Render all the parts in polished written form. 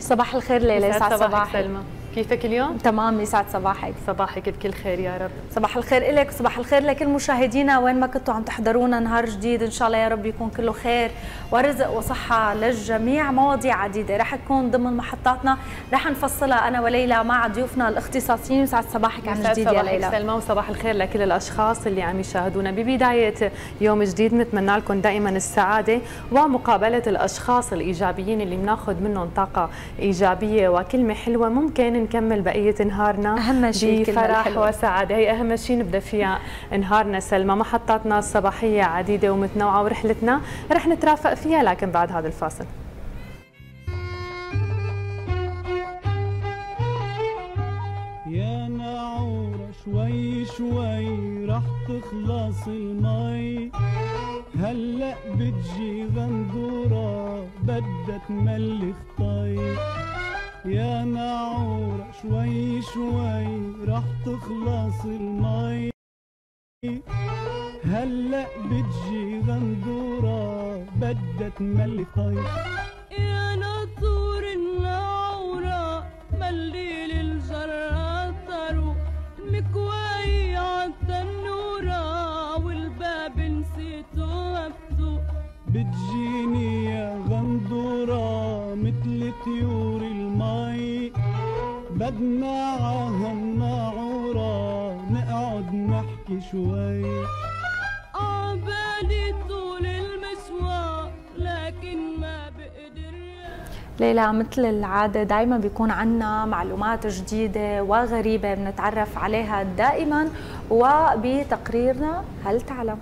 صباح الخير ليلى، يسعد صباحك. سلمى، كيفك اليوم؟ تمام، يسعد صباحك. صباحك بكل خير يا رب. صباح الخير لك، صباح الخير لكل مشاهدينا وين ما كنتوا عم تحضرونا. نهار جديد ان شاء الله يا رب يكون كله خير ورزق وصحه للجميع. مواضيع عديده رح تكون ضمن محطاتنا، رح نفصلها انا وليلى مع ضيوفنا الاختصاصيين. يسعد صباحك عن جديد يا ليلى. سلمى، وصباح الخير لكل الاشخاص اللي عم يشاهدونا ببدايه يوم جديد. نتمنى لكم دائما السعاده ومقابله الاشخاص الايجابيين اللي بناخذ منهم طاقه ايجابيه وكلمه حلوه ممكن نكمل بقيه نهارنا اهم شيء بفرح وسعاده. هي اهم شيء نبدا فيها نهارنا. سلمى، محطاتنا الصباحيه عديده ومتنوعه ورحلتنا رح نترافق فيها، لكن بعد هذا الفاصل. يا نعورة شوي شوي رح تخلص المي، هلأ بتجي غندورة بدها تملي خطي. يا نعورة شوي شوي رح تخلص المي، هلأ بتجي غندورة بدها تملي خطي. يا ناطور النعورة ملي للجرات طرو، مكواي عالتنورة والباب نسيته مفتوح. بتجيني يا غندورة متل طيور المي، بدنا عالنعورة نقعد نحكي شوي. عبالي طول المشوار لكن ما بقدر. ليلى، مثل العادة دايما بيكون عنا معلومات جديدة وغريبة بنتعرف عليها دائما وبتقريرنا هل تعلم؟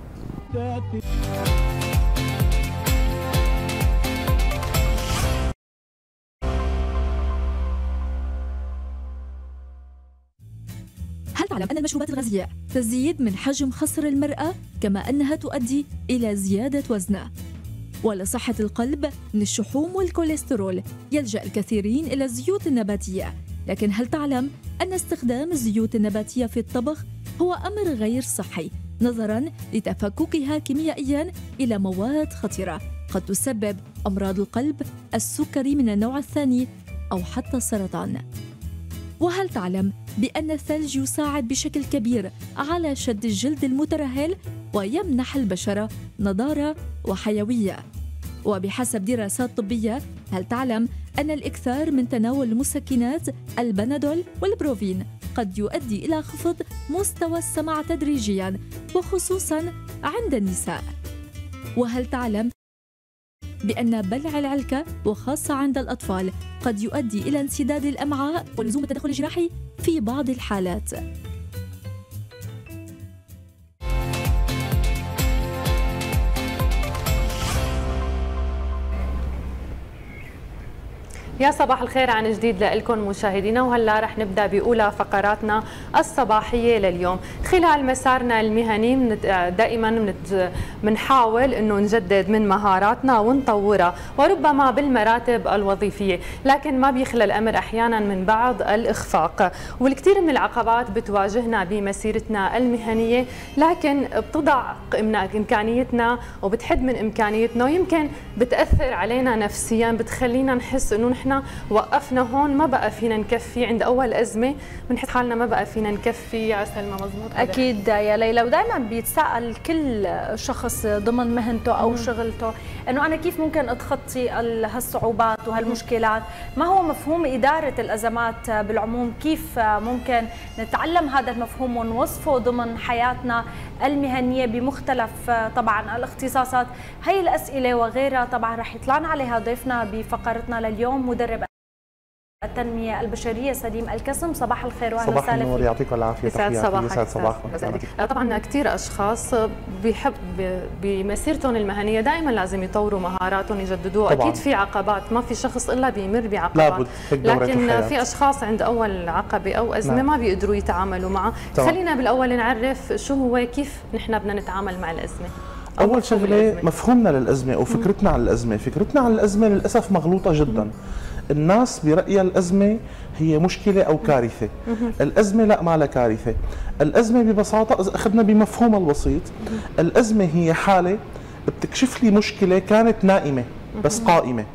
هل تعلم أن المشروبات الغازية تزيد من حجم خصر المرأة كما أنها تؤدي إلى زيادة وزنها؟ ولصحة القلب من الشحوم والكوليسترول يلجأ الكثيرين إلى الزيوت النباتية، لكن هل تعلم أن استخدام الزيوت النباتية في الطبخ هو أمر غير صحي نظراً لتفككها كيميائياً إلى مواد خطرة قد تسبب أمراض القلب، السكري من النوع الثاني أو حتى السرطان؟ وهل تعلم بأن الثلج يساعد بشكل كبير على شد الجلد المترهل ويمنح البشرة نضارة وحيوية؟ وبحسب دراسات طبية، هل تعلم أن الإكثار من تناول المسكنات البنادول والبروفين قد يؤدي إلى خفض مستوى السمع تدريجياً وخصوصاً عند النساء؟ وهل تعلم بأن بلع العلكة وخاصة عند الأطفال قد يؤدي إلى انسداد الأمعاء ولزوم التدخل الجراحي في بعض الحالات؟ يا صباح الخير عن جديد لكم مشاهدينا، وهلا رح نبدا باولى فقراتنا الصباحيه لليوم. خلال مسارنا المهني دائما بنحاول انه نجدد من مهاراتنا ونطورها وربما بالمراتب الوظيفيه، لكن ما بيخلى الامر احيانا من بعض الاخفاق، والكثير من العقبات بتواجهنا بمسيرتنا المهنيه، لكن بتضع امكانيتنا وبتحد من امكانيتنا ويمكن بتاثر علينا نفسيا، بتخلينا نحس انه نحن وقفنا هون، ما بقى فينا نكفي. عند اول ازمه بنحس حالنا ما بقى فينا نكفي. يا سلمى، مزبوط؟ اكيد يا ليلى، ودائما بيتساءل كل شخص ضمن مهنته او شغلته انه انا كيف ممكن اتخطي هالصعوبات وهالمشكلات. ما هو مفهوم اداره الازمات بالعموم؟ كيف ممكن نتعلم هذا المفهوم ونوصفه ضمن حياتنا المهنيه بمختلف طبعا الاختصاصات؟ هي الاسئله وغيرها طبعا رح يطلعنا عليها ضيفنا بفقرتنا لليوم، مدرب التنمية البشرية سليم الكسم. صباح الخير واهلا وسهلا. صباح النور، يعطيكم العافية. يسعد صباحك. يسعد صباحكم. طبعا كثير اشخاص بيحب بمسيرتهم المهنية دائما لازم يطوروا مهاراتهم، يجددوها. اكيد في عقبات، ما في شخص الا بيمر بعقبات، لكن في اشخاص عند اول عقبة او ازمة ما بيقدروا يتعاملوا معها. خلينا بالاول نعرف شو هو، كيف نحن بدنا نتعامل مع الازمة. اول شغله مفهومنا للازمة وفكرتنا عن الازمة. فكرتنا عن الازمة للاسف مغلوطة جدا. الناس برأيها الأزمة هي مشكلة أو كارثة. الأزمة لا، ما لها كارثة. الأزمة ببساطة إذا أخذنا بمفهومها البسيط، الأزمة هي حالة بتكشف لي مشكلة كانت نائمة بس قائمة،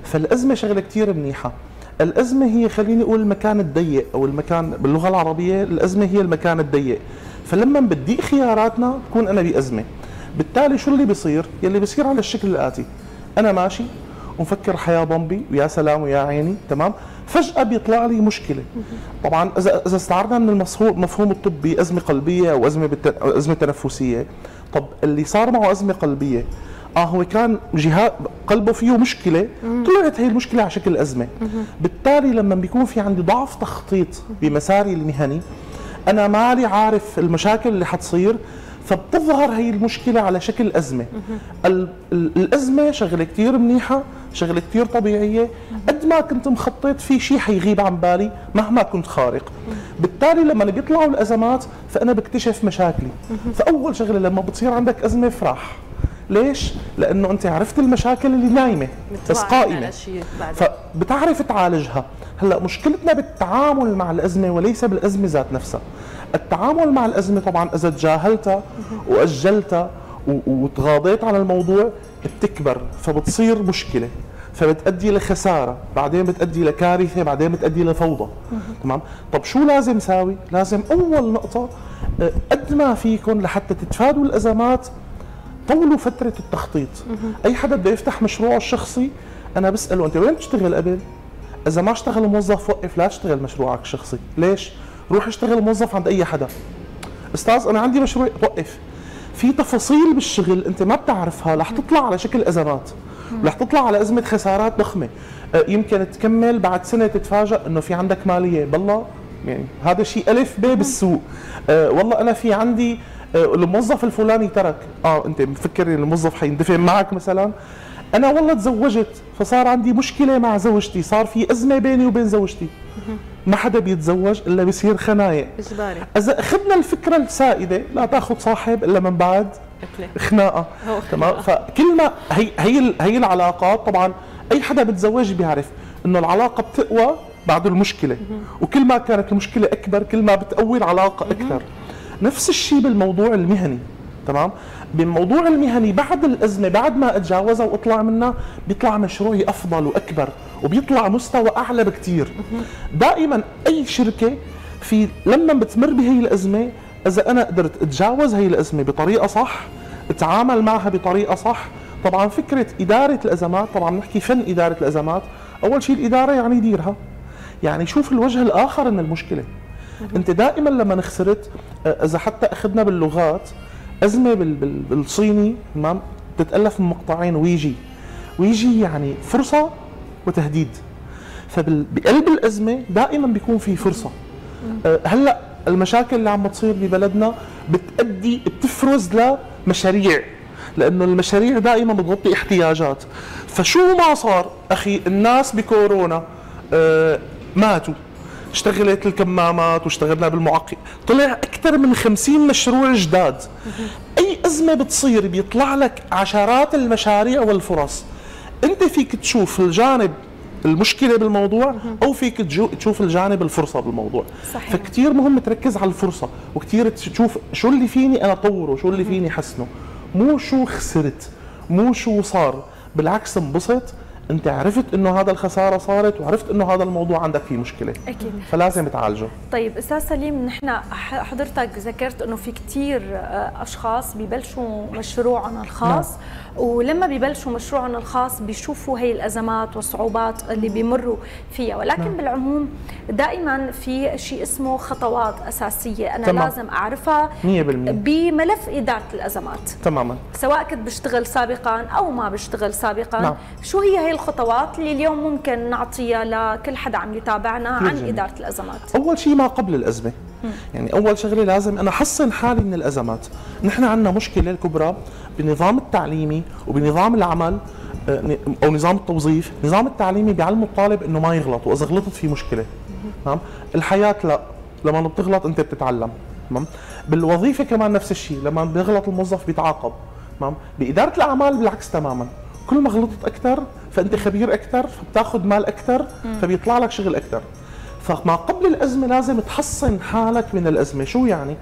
فالازمه شغله كثير منيحه. الازمه هي خليني اقول المكان الضيق، او المكان باللغه العربيه الازمه هي المكان الضيق. فلما بتضيق خياراتنا بكون انا بازمه. بالتالي شو اللي بيصير؟ يلي بيصير على الشكل الاتي: انا ماشي ومفكر حياه بومبي ويا سلام ويا عيني، تمام؟ فجاه بيطلع لي مشكله. طبعا اذا استعرضنا من المفهوم الطبي ازمه قلبيه او ازمه تنفسيه، طب اللي صار معه ازمه قلبيه هو كان جهاز قلبه فيه مشكله، طلعت هي المشكله على شكل ازمه. بالتالي لما بيكون في عندي ضعف تخطيط بمساري المهني، انا مالي عارف المشاكل اللي حتصير، فبتظهر هي المشكله على شكل ازمه. الازمه شغله كثير منيحه، شغله كثير طبيعيه، قد ما كنت مخطط في شيء حيغيب عن بالي مهما كنت خارق. بالتالي لما بيطلعوا الازمات فانا بكتشف مشاكلي. فاول شغله لما بتصير عندك ازمه افرح. ليش؟ لانه انت عرفت المشاكل اللي نايمه بس قائمه، فبتعرف تعالجها. هلا مشكلتنا بالتعامل مع الازمه وليس بالازمه ذات نفسها. التعامل مع الازمه طبعا اذا تجاهلتها واجلتها وتغاضيت عن الموضوع بتكبر، فبتصير مشكله، فبتؤدي لخساره، بعدين بتؤدي لكارثه، بعدين بتؤدي لفوضى. تمام؟ طب شو لازم ساوي؟ لازم اول نقطه قد ما فيكم لحتى تتفادوا الازمات طولوا فتره التخطيط. اي حدا بده يفتح مشروعه الشخصي انا بساله: انت وين بتشتغل قبل؟ اذا ما اشتغل موظف وقف، لا تشتغل مشروعك الشخصي. ليش؟ روح اشتغل موظف عند اي حدا. استاذ انا عندي مشروع، وقف. في تفاصيل بالشغل انت ما بتعرفها رح تطلع على شكل ازمات، رح تطلع على ازمه خسارات ضخمه. يمكن تكمل بعد سنه تتفاجئ انه في عندك ماليه، بالله يعني هذا شيء الف ب بالسوق. والله انا في عندي الموظف الفلاني ترك، انت مفكر الموظف حيندفن معك مثلا؟ انا والله تزوجت فصار عندي مشكله مع زوجتي، صار في ازمه بيني وبين زوجتي. ما حدا بيتزوج الا بيصير خنايق اجباري. اذا اخذنا الفكره السائده لا تاخذ صاحب الا من بعد خناقه. تمام؟ فكل ما هي العلاقات، طبعا اي حدا بتزوج بيعرف انه العلاقه بتقوى بعد المشكله، وكل ما كانت المشكله اكبر كل ما بتقوي العلاقه اكثر. نفس الشيء بالموضوع المهني. تمام؟ بالموضوع المهني بعد الازمه، بعد ما اتجاوزها واطلع منها، بيطلع مشروعي افضل واكبر وبيطلع مستوى اعلى بكثير. دائما اي شركه لما بتمر بهي الازمه، اذا انا قدرت اتجاوز هي الازمه بطريقه صح، اتعامل معها بطريقه صح. طبعا فكره اداره الازمات، طبعا نحكي فن اداره الازمات. اول شيء الاداره يعني ديرها، يعني شوف الوجه الاخر من المشكله. انت دائما لما خسرت، اذا حتى اخذنا باللغات، ازمه بالصيني تمام تتالف من مقطعين: ويجي يعني فرصه وتهديد. فبقلب الازمه دائما بيكون في فرصه. هلا المشاكل اللي عم بتصير ببلدنا بتفرز لمشاريع، لانه المشاريع دائما بتغطي احتياجات. فشو ما صار اخي، الناس بكورونا ماتوا، اشتغلت الكمامات واشتغلنا بالمعقم، طلع اكثر من 50 مشروع جداد. اي ازمه بتصير بيطلع لك عشرات المشاريع والفرص. انت فيك تشوف الجانب المشكله بالموضوع او فيك تشوف الجانب الفرصه بالموضوع. صحيح. فكتير مهم تركز على الفرصه، وكتير تشوف شو اللي فيني انا اطوره، شو اللي فيني احسنه، مو شو خسرت، مو شو صار. بالعكس انبسط، انت عرفت انه هذا الخساره صارت، وعرفت انه هذا الموضوع عندك فيه مشكله اكيد، فلازم تعالجه. طيب استاذ سليم، نحن حضرتك ذكرت انه في كثير اشخاص ببلشوا مشروعهم الخاص، ولما ببلشوا مشروعهم الخاص بيشوفوا هي الازمات والصعوبات اللي بيمروا فيها، ولكن بالعموم دائما في شيء اسمه خطوات اساسيه انا لازم اعرفها 100% بملف اداره الازمات. تماما. سواء كنت بشتغل سابقا او ما بشتغل سابقا، شو هي الخطوات اللي اليوم ممكن نعطيها لكل حدا عم يتابعنا عن إدارة الأزمات؟ أول شيء ما قبل الأزمة، يعني أول شغلة لازم أنا أحصن حالي من الأزمات. نحن عندنا مشكلة الكبرى بالنظام التعليمي وبنظام العمل أو نظام التوظيف. النظام التعليمي بيعلم الطالب إنه ما يغلط، وإذا غلطت في مشكلة. تمام؟ الحياة لا، لما بتغلط أنت بتتعلم. تمام؟ بالوظيفة كمان نفس الشيء، لما بيغلط الموظف بيتعاقب. تمام؟ بإدارة الأعمال بالعكس تماما، كل ما غلطت اكثر فانت خبير اكثر، فبتاخذ مال اكثر، فبيطلع لك شغل اكثر. فما قبل الازمه لازم تحصن حالك من الازمه. شو يعني؟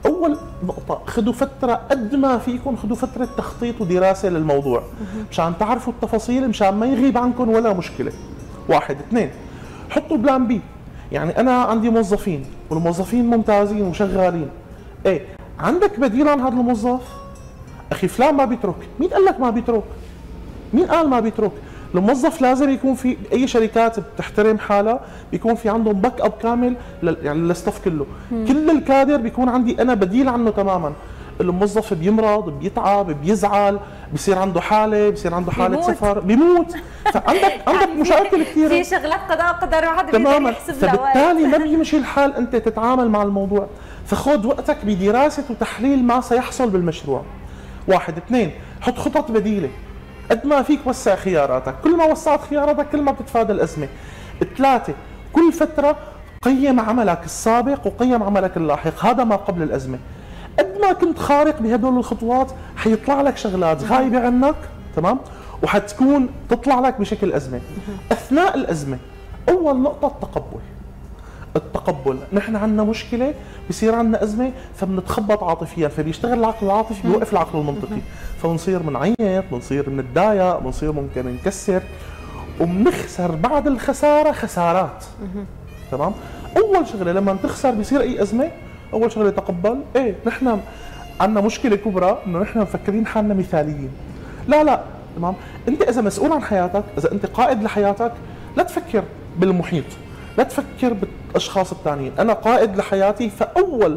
اول نقطه خذوا فتره قد ما فيكم، خذوا فتره تخطيط ودراسه للموضوع مشان تعرفوا التفاصيل، مشان ما يغيب عنكم ولا مشكله. واحد. اثنين، حطوا بلان بي. يعني انا عندي موظفين والموظفين ممتازين وشغالين، ايه عندك بديل عن هذا الموظف؟ اخي فلان ما بيترك. مين قال لك ما بيترك؟ مين قال ما بيترك؟ الموظف لازم يكون في، اي شركات بتحترم حالها بيكون في عندهم باك اب كامل يعني للستاف كله. كل الكادر بيكون عندي انا بديل عنه تماما. الموظف بيمرض، بيتعب، بيزعل، بصير عنده حاله، بصير عنده حاله بيموت. سفر، بيموت. فعندك مشاكل كثيره في شغلات قضاء قدر وحد تماما. يحسب لها وقت. فبالتالي ما بيمشي الحال انت تتعامل مع الموضوع. فخذ وقتك بدراسه وتحليل ما سيحصل بالمشروع. واحد. اثنين، حط خطط بديله. قد ما فيك وسع خياراتك، كل ما وسعت خياراتك كل ما بتتفادى الازمه. ثلاثه، كل فتره قيم عملك السابق وقيم عملك اللاحق، هذا ما قبل الازمه. قد ما كنت خارق بهدول الخطوات حيطلع لك شغلات غايبه عنك، تمام؟ وحتكون تطلع لك بشكل ازمه. اثناء الازمه اول نقطه التقبل. التقبل، نحن عندنا مشكله، بصير عندنا ازمه، فبنتخبط عاطفيا، فبيشتغل العقل العاطفي بيوقف العقل المنطقي، فبنصير بنعيط، بنصير بنتضايق، بنصير ممكن نكسر، وبنخسر بعد الخساره خسارات. تمام؟ اول شغله لما تخسر بيصير اي ازمه، اول شغله تقبل، ايه نحن عندنا مشكله كبرى انه نحن مفكرين حالنا مثاليين. لا، تمام؟ انت اذا مسؤول عن حياتك، اذا انت قائد لحياتك، لا تفكر بالمحيط، لا تفكر بالاشخاص الثانيين. انا قائد لحياتي، فاول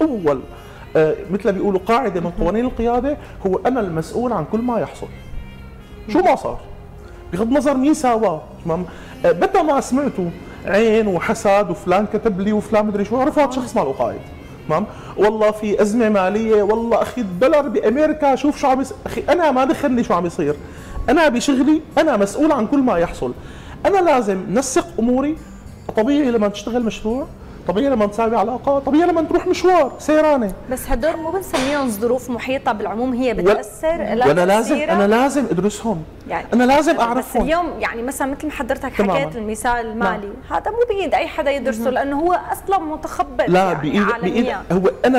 مثل بيقولوا قاعده من قوانين القياده هو انا المسؤول عن كل ما يحصل. شو ما صار، بغض النظر مين ساواه، تمام؟ متى ما سمعتوا عين وحسد وفلان كتب لي وفلان مدري شو، عرفوا هذا شخص ما له قائد. تمام؟ والله في ازمه ماليه، والله اخي الدولار بامريكا، شوف شو عم يصير. اخي انا ما دخلني شو عم يصير، انا بشغلي انا مسؤول عن كل ما يحصل. انا لازم نسق اموري. طبيعي لما تشتغل مشروع، طبيعي لما تساوي علاقه، طبيعي لما تروح مشوار سيرانه. بس هدول مو بنسميهم ظروف محيطه بالعموم، هي بتاثر وانا لازم ادرسهم، يعني انا لازم اعرفهم. بس اليوم يعني مثلا مثل ما حضرتك حكيت المثال المالي، هذا مو بايد اي حدا يدرسه، لانه هو اصلا متخبط. لا يعني بإيد هو انا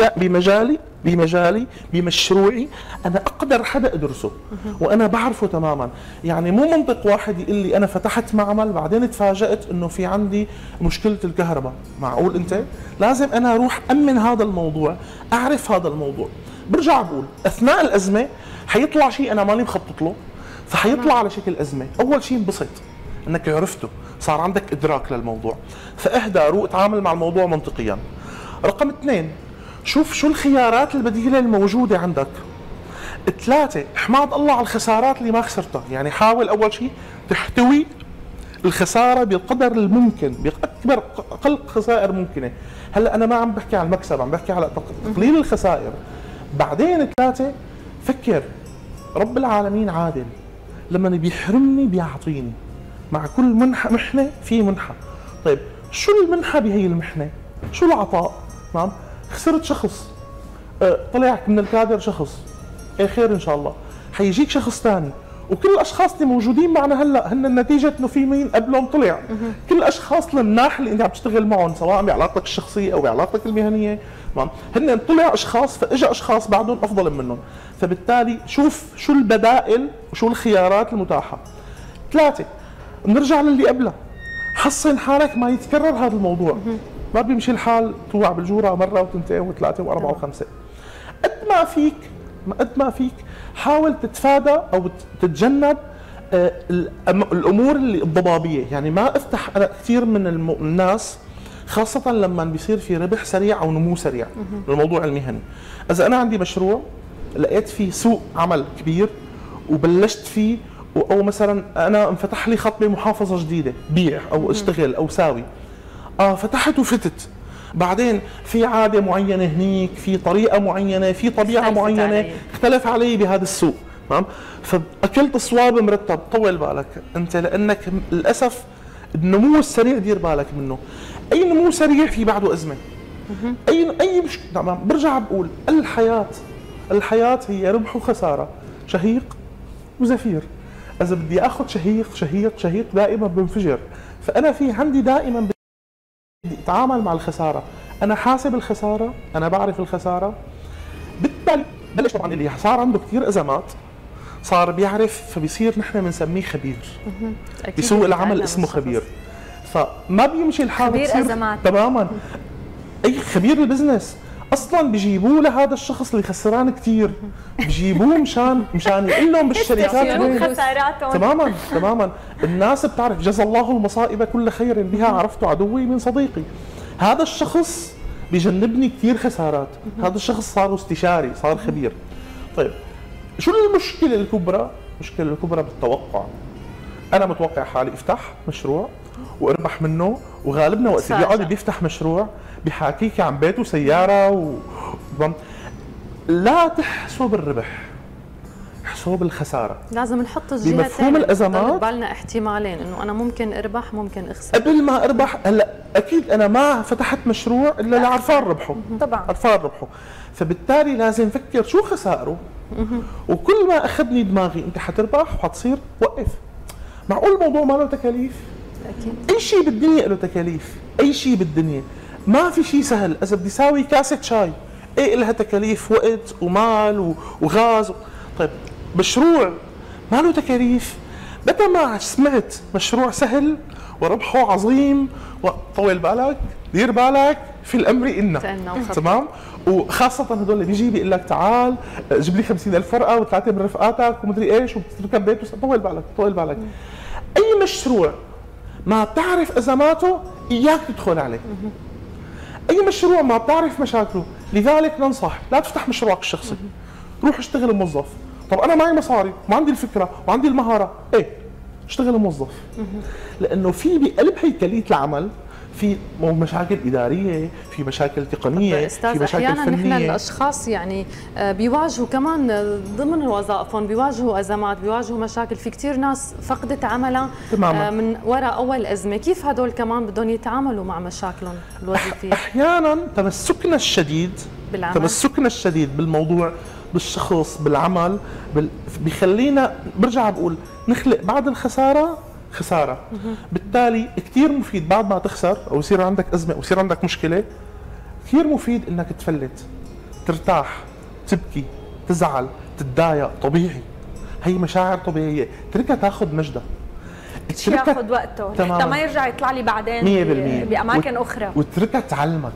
بمجالي بمشروعي انا اقدر حدا ادرسه وانا بعرفه تماما. يعني مو منطق واحد يقول لي انا فتحت معمل بعدين تفاجأت انه في عندي مشكله الكهرباء، معقول انت؟ لازم انا اروح امن هذا الموضوع، اعرف هذا الموضوع. برجع بقول اثناء الازمه حيطلع شيء انا ماني مخطط له، فحيطلع على شكل ازمه. اول شيء انبسط انك عرفته، صار عندك ادراك للموضوع، فاهدى روق تعامل مع الموضوع منطقيا. رقم اثنين، شوف شو الخيارات البديله الموجوده عندك. ثلاثه، احمد الله على الخسارات اللي ما خسرتها، يعني حاول اول شيء تحتوي الخساره بقدر الممكن، باكبر اقل خسائر ممكنه. هلا انا ما عم بحكي على المكسب، عم بحكي على تقليل الخسائر. بعدين ثلاثه، فكر رب العالمين عادل، لما بيحرمني بيعطيني، مع كل محنه في منحه. طيب شو المنحه بهي المحنه؟ شو العطاء؟ تمام؟ خسرت شخص، طلعك من الكادر شخص، ايه خير ان شاء الله، حيجيك شخص ثاني، وكل الاشخاص اللي موجودين معنا هلا هن النتيجه انه في مين قبلهم طلع. كل الاشخاص المناح اللي انت عم تشتغل معهم سواء بعلاقتك الشخصيه او بعلاقتك المهنيه، تمام؟ هن طلع اشخاص، فاجى اشخاص بعدهم افضل منهم، فبالتالي شوف شو البدائل وشو الخيارات المتاحه. ثلاثه، بنرجع للي قبله، حصن حالك ما يتكرر هذا الموضوع. ما بيمشي الحال توقع بالجوره مره وثنتين وثلاثه واربعه وخمسه. قد ما فيك حاول تتفادى او تتجنب الامور اللي الضبابيه. يعني ما افتح، انا كثير من الناس خاصه لما بيصير في ربح سريع او نمو سريع للموضوع المهني. اذا انا عندي مشروع لقيت فيه سوق عمل كبير وبلشت فيه، او مثلا انا انفتح لي خط بمحافظه جديده بيع او اشتغل او ساوي، فتحت وفتت، بعدين في عاده معينه هنيك، في طريقه معينه، في طبيعه معينه اختلف علي بهذا السوق، تمام؟ فاكلت صواب مرتب. طول بالك انت، لانك للاسف النمو السريع دير بالك منه. اي نمو سريع في بعده ازمه. اي مش تمام. برجع بقول الحياه هي ربح وخساره، شهيق وزفير. اذا بدي اخذ شهيق دائما بنفجر. فانا في عندي دائما بدي اتعامل مع الخساره، انا حاسب الخساره، انا بعرف الخساره، بالتالي بلش طبعا اللي صار عنده كثير ازمات صار بيعرف، فبيصير نحن بنسميه خبير بسوق العمل، اسمه خبير. فما بيمشي الحال خبير ازمات تماما. اي خبير البزنس اصلا بيجيبوه لهذا الشخص اللي خسران كثير، بيجيبوه مشان يقول لهم بالشركات خساراتهم. تماما. الناس بتعرف جزا الله المصائب كل خير بها عرفت عدوي من صديقي. هذا الشخص بيجنبني كثير خسارات، هذا الشخص صار استشاري، صار خبير. طيب شو المشكله الكبرى؟ المشكله الكبرى بالتوقع. انا متوقع حالي افتح مشروع واربح منه، وغالبنا وقت بيقعد بيفتح مشروع بحاكيك عن بيته سياره لا تحسب الربح، احسب الخساره. لازم نحط الجهه بمفهوم الازمات ببالنا احتمالين، انه انا ممكن اربح ممكن اخسر. قبل ما اربح هلا اكيد انا ما فتحت مشروع الا لعرفان ربحه، طبعا عرفان ربحه، فبالتالي لازم افكر شو خسائره. وكل ما اخذني دماغي انت حتربح وحتصير وقف. معقول الموضوع ما له تكاليف؟ اكيد اي شيء بالدنيا له تكاليف، اي شيء بالدنيا ما في شيء سهل. اذا بدي اساوي كاسه شاي ايه لها تكاليف وقت ومال وغاز. طيب مشروع ما له تكاليف؟ متى ما سمعت مشروع سهل وربحه عظيم وطول بالك دير بالك في الامر إنا تمام. وخاصة هدول اللي بيجي بيقول لك تعال جيب لي 50,000 ورقة وثلاثة من رفقاتك ومدري ايش وبتركب بيت، طول بالك. أي مشروع ما بتعرف أزماته إياك تدخل عليه. أي مشروع ما بتعرف مشاكله، لذلك ننصح لا تفتح مشروعك الشخصي، روح اشتغل موظف. طب أنا معي مصاري وعندي الفكرة وعندي المهارة، إيه اشتغل موظف. لأنه في بقلب هيكلية العمل في مشاكل إدارية، في مشاكل تقنية، في مشاكل أحيانا فنية. نحن الأشخاص يعني بيواجهوا كمان ضمن وظائفهم بيواجهوا أزمات، بيواجهوا مشاكل. في كثير ناس فقدت عملها من وراء أول أزمة، كيف هدول كمان بدهم يتعاملوا مع مشاكلهم الوظيفية؟ أحيانا تمسكنا الشديد بالموضوع، بالشخص، بالعمل، بيخلينا برجع بقول نخلق بعد الخسارة خسارة. بالتالي كثير مفيد بعد ما تخسر أو يصير عندك أزمة أو يصير عندك مشكلة، كثير مفيد إنك تفلت، ترتاح، تبكي، تزعل، تتضايق، طبيعي. هي مشاعر طبيعية، تركها تاخذ مجدها، ياخذ وقته حتى ما يرجع يطلع لي بعدين 100% بأماكن أخرى، وتركها تعلمك.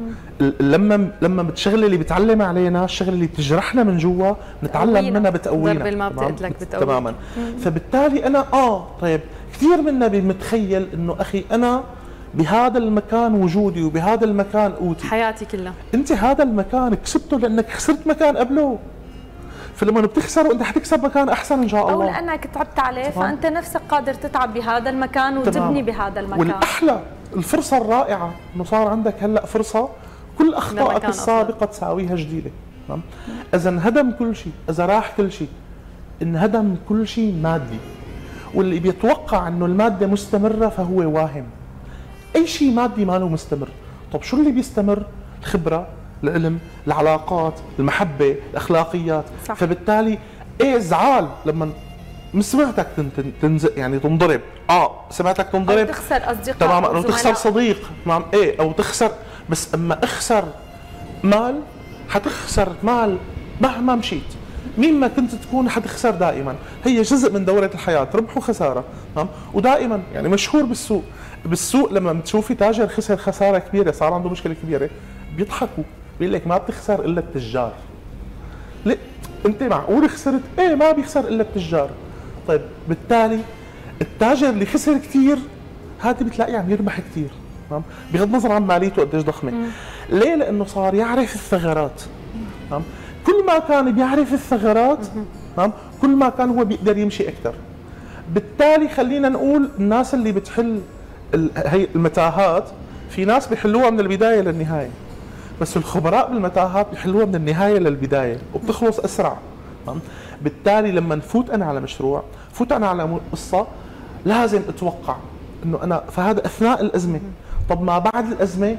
لما بتشغل اللي بتعلم علينا، الشغله اللي بتجرحنا من جوا نتعلم منها، بتقوينا. ضرب ما بتقتلك بتقويك تماما. فبالتالي انا طيب كثير منا بمتخيل انه اخي انا بهذا المكان وجودي وبهذا المكان قوتي حياتي كلها. انت هذا المكان كسبته لانك خسرت مكان قبله، فلما بتخسره انت حتكسب مكان احسن ان شاء الله، او لانك تعبت عليه فانت نفسك قادر تتعب بهذا المكان وتبني بهذا المكان. والاحلى الفرصه الرائعه انه صار عندك هلا فرصه كل اخطائك السابقه تساويها جديده. تمام. اذا انهدم كل شيء، اذا راح كل شيء، انهدم كل شيء مادي، واللي بيتوقع انه الماده مستمره فهو واهم. اي شيء مادي ما له مستمر. طب شو اللي بيستمر؟ الخبره، العلم، العلاقات، المحبه، الاخلاقيات. صح. فبالتالي ايه زعال لما سمعتك يعني تنضرب، سمعتك تنضرب او تخسر اصدقاء، تمام، او تخسر صديق، تمام، ايه، او تخسر، بس اما اخسر مال، حتخسر مال مهما مشيت، مين ما كنت تكون حتخسر دائما. هي جزء من دورة الحياة، ربح وخسارة. تمام. ودائما يعني مشهور بالسوق لما بتشوفي تاجر خسر خسارة كبيرة، صار عنده مشكلة كبيرة، بيضحكوا بيقول لك ما بتخسر الا التجار. ليه؟ انت معقول خسرت؟ ايه ما بيخسر الا التجار. طيب بالتالي التاجر اللي خسر كثير هذا بتلاقيه عم يربح كثير، تمام؟ بغض النظر عن ماليته قديش ضخمه. ليه؟ لانه صار يعرف الثغرات. تمام؟ كل ما كان بيعرف الثغرات، تمام، كل ما كان هو بيقدر يمشي اكثر. بالتالي خلينا نقول الناس اللي بتحل هي المتاهات، في ناس بيحلوها من البدايه للنهايه، بس الخبراء بالمتاهات بيحلوها من النهايه للبدايه وبتخلص اسرع. تمام؟ بالتالي لما نفوت انا على مشروع، فوت انا على قصه، لازم اتوقع انه انا فهذا اثناء الازمه. طب ما بعد الازمه،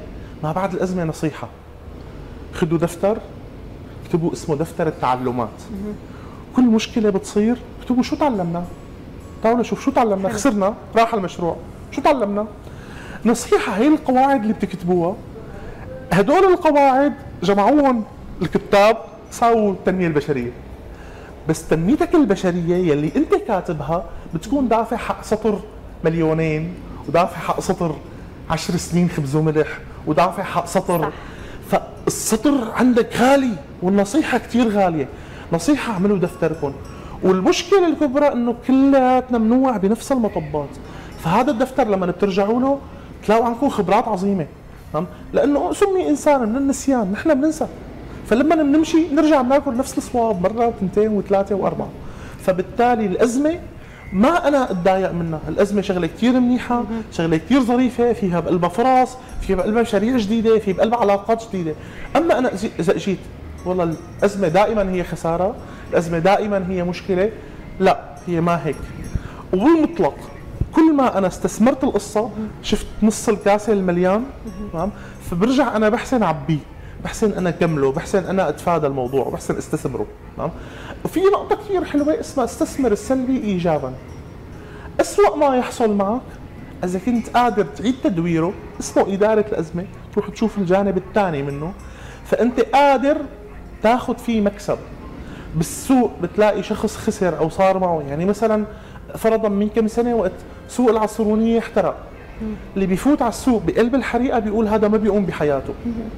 نصيحه، خذوا دفتر اكتبوا اسمه دفتر التعلمات. كل مشكله بتصير اكتبوا شو تعلمنا، تعالوا نشوف شو تعلمنا. خسرنا، راح المشروع، شو تعلمنا. نصيحه، هي القواعد اللي بتكتبوها هدول القواعد جمعوهم الكتاب ساووا التنميه البشريه. بس تنميتك البشريه يلي انت كاتبها بتكون دافع حق سطر 2,000,000 ودافع حق سطر 10 سنين خبز وملح ودافع حق سطر صح. فالسطر عندك غالي والنصيحه كثير غاليه. نصيحه اعملوا دفتركم. والمشكله الكبرى انه كلياتنا منوع بنفس المطبات. فهذا الدفتر لما بترجعوا له تلاقوا عندكم خبرات عظيمه. تمام؟ لانه سمي انسان من النسيان، نحن بننسى. فلما بنمشي نرجع بناكل نفس الصواب مره وثنتين وثلاثه واربعه. فبالتالي الازمه ما انا اتضايق منها، الازمه شغله كثير منيحه، شغله كثير ظريفه، فيها بقلبها فرص، فيها بقلبها مشاريع جديده، في بقلبها علاقات جديده. اما انا اذا اجيت والله الازمه دائما هي خساره، الازمه دائما هي مشكله، لا هي ما هيك. وبالمطلق كل ما انا استثمرت القصه شفت نص الكاسه المليان، تمام؟ فبرجع انا بحسن اعبيه، بحسن انا اكمله، بحسن انا اتفادى الموضوع، وبحسن استثمره، تمام؟ وفي نقطه كثير حلوه اسمها استثمر السلبي ايجابا. اسوأ ما يحصل معك اذا كنت قادر تعيد تدويره، اسمه اداره الازمه، تروح تشوف الجانب الثاني منه، فانت قادر تاخذ فيه مكسب. بالسوق بتلاقي شخص خسر او صار معه، يعني مثلا فرضا من كم سنه وقت سوق العصرونيه احترق، اللي بيفوت على السوق بقلب الحريقه بيقول هذا ما بيقوم بحياته.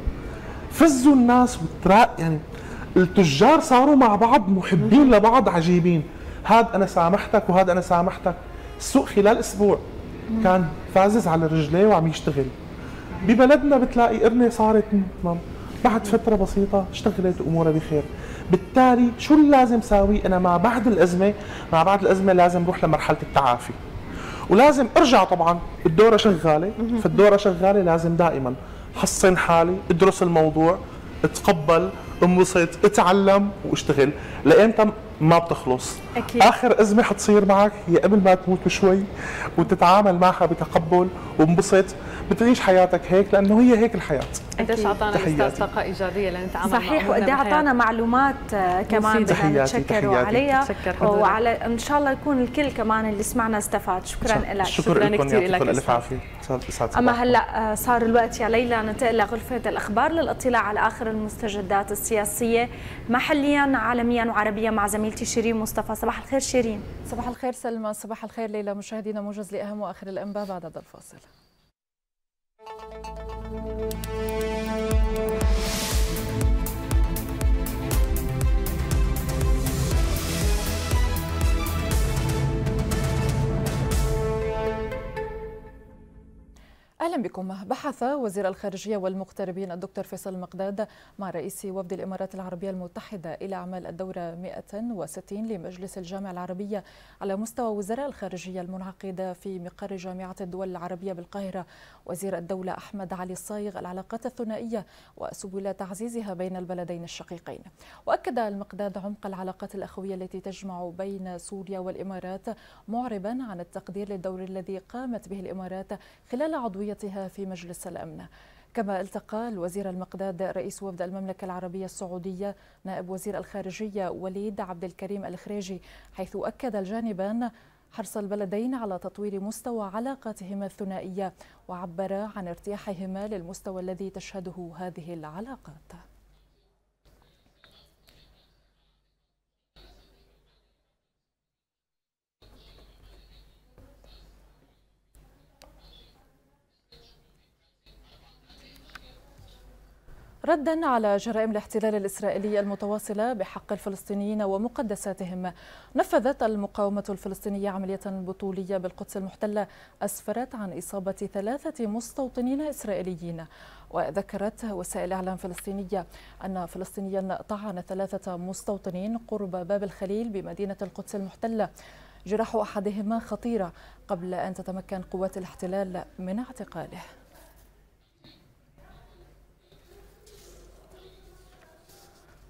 فزوا الناس يعني التجار صاروا مع بعض محبين لبعض عجيبين، هذا انا سامحتك وهذا انا سامحتك. السوق خلال اسبوع كان فازز على رجليه وعم يشتغل. ببلدنا بتلاقي قرنه صارت بعد فتره بسيطه اشتغلت وامورها بخير. بالتالي شو اللي لازم ساوي انا مع بعد الازمه؟ مع بعد الازمه لازم اروح لمرحله التعافي، ولازم ارجع. طبعا الدوره شغاله، فالدوره شغاله لازم دائما حصن حالي، ادرس الموضوع، اتقبل، انبسط، اتعلم واشتغل. لايمتى ما بتخلص. أكيد. اخر ازمه حتصير معك هي قبل ما تموت بشوي، وتتعامل معها بتقبل وانبسط، بتعيش حياتك هيك لانه هي هيك الحياه. قديش اعطانا الاستاذ طاقه ايجابيه لنتعامل معها. صحيح، وقد اعطانا معلومات كمان بدنا نتشكره عليها، وعلى ان شاء الله يكون الكل كمان اللي سمعنا استفاد. شكرا لك. شكرا كثير لك. الف عافيه. اما هلا صار الوقت يا ليلى ننتقل لغرفه الاخبار للاطلاع على اخر المستجدات السياسيه محليا عالميا وعربيا مع زميلتي شيرين مصطفى. صباح الخير شيرين. صباح الخير سلمى. صباح الخير ليلى. مشاهدينا موجز لاهم واخر الانباء بعد هذا الفاصل. أهلا بكم. بحث وزير الخارجية والمغتربين الدكتور فيصل المقداد مع رئيس وفد الإمارات العربية المتحدة إلى أعمال الدورة 160 لمجلس الجامعة العربية على مستوى وزراء الخارجية المنعقدة في مقر جامعة الدول العربية بالقاهرة. وزير الدولة أحمد علي الصايغ العلاقات الثنائية وسبل تعزيزها بين البلدين الشقيقين. وأكد المقداد عمق العلاقات الأخوية التي تجمع بين سوريا والإمارات، معربا عن التقدير للدور الذي قامت به الإمارات خلال عضويتها في مجلس الأمن. كما التقى الوزير المقداد رئيس وفد المملكة العربية السعودية نائب وزير الخارجية وليد عبد الكريم الخريجي، حيث أكد الجانبان حرص البلدين على تطوير مستوى علاقاتهما الثنائية، وعبر عن ارتياحهما للمستوى الذي تشهده هذه العلاقات. ردا على جرائم الاحتلال الإسرائيلي المتواصلة بحق الفلسطينيين ومقدساتهم، نفذت المقاومة الفلسطينية عملية بطولية بالقدس المحتلة أسفرت عن إصابة 3 مستوطنين إسرائيليين. وذكرت وسائل إعلام فلسطينية أن فلسطينيا طعن 3 مستوطنين قرب باب الخليل بمدينة القدس المحتلة، جراح أحدهما خطيرة قبل أن تتمكن قوات الاحتلال من اعتقاله.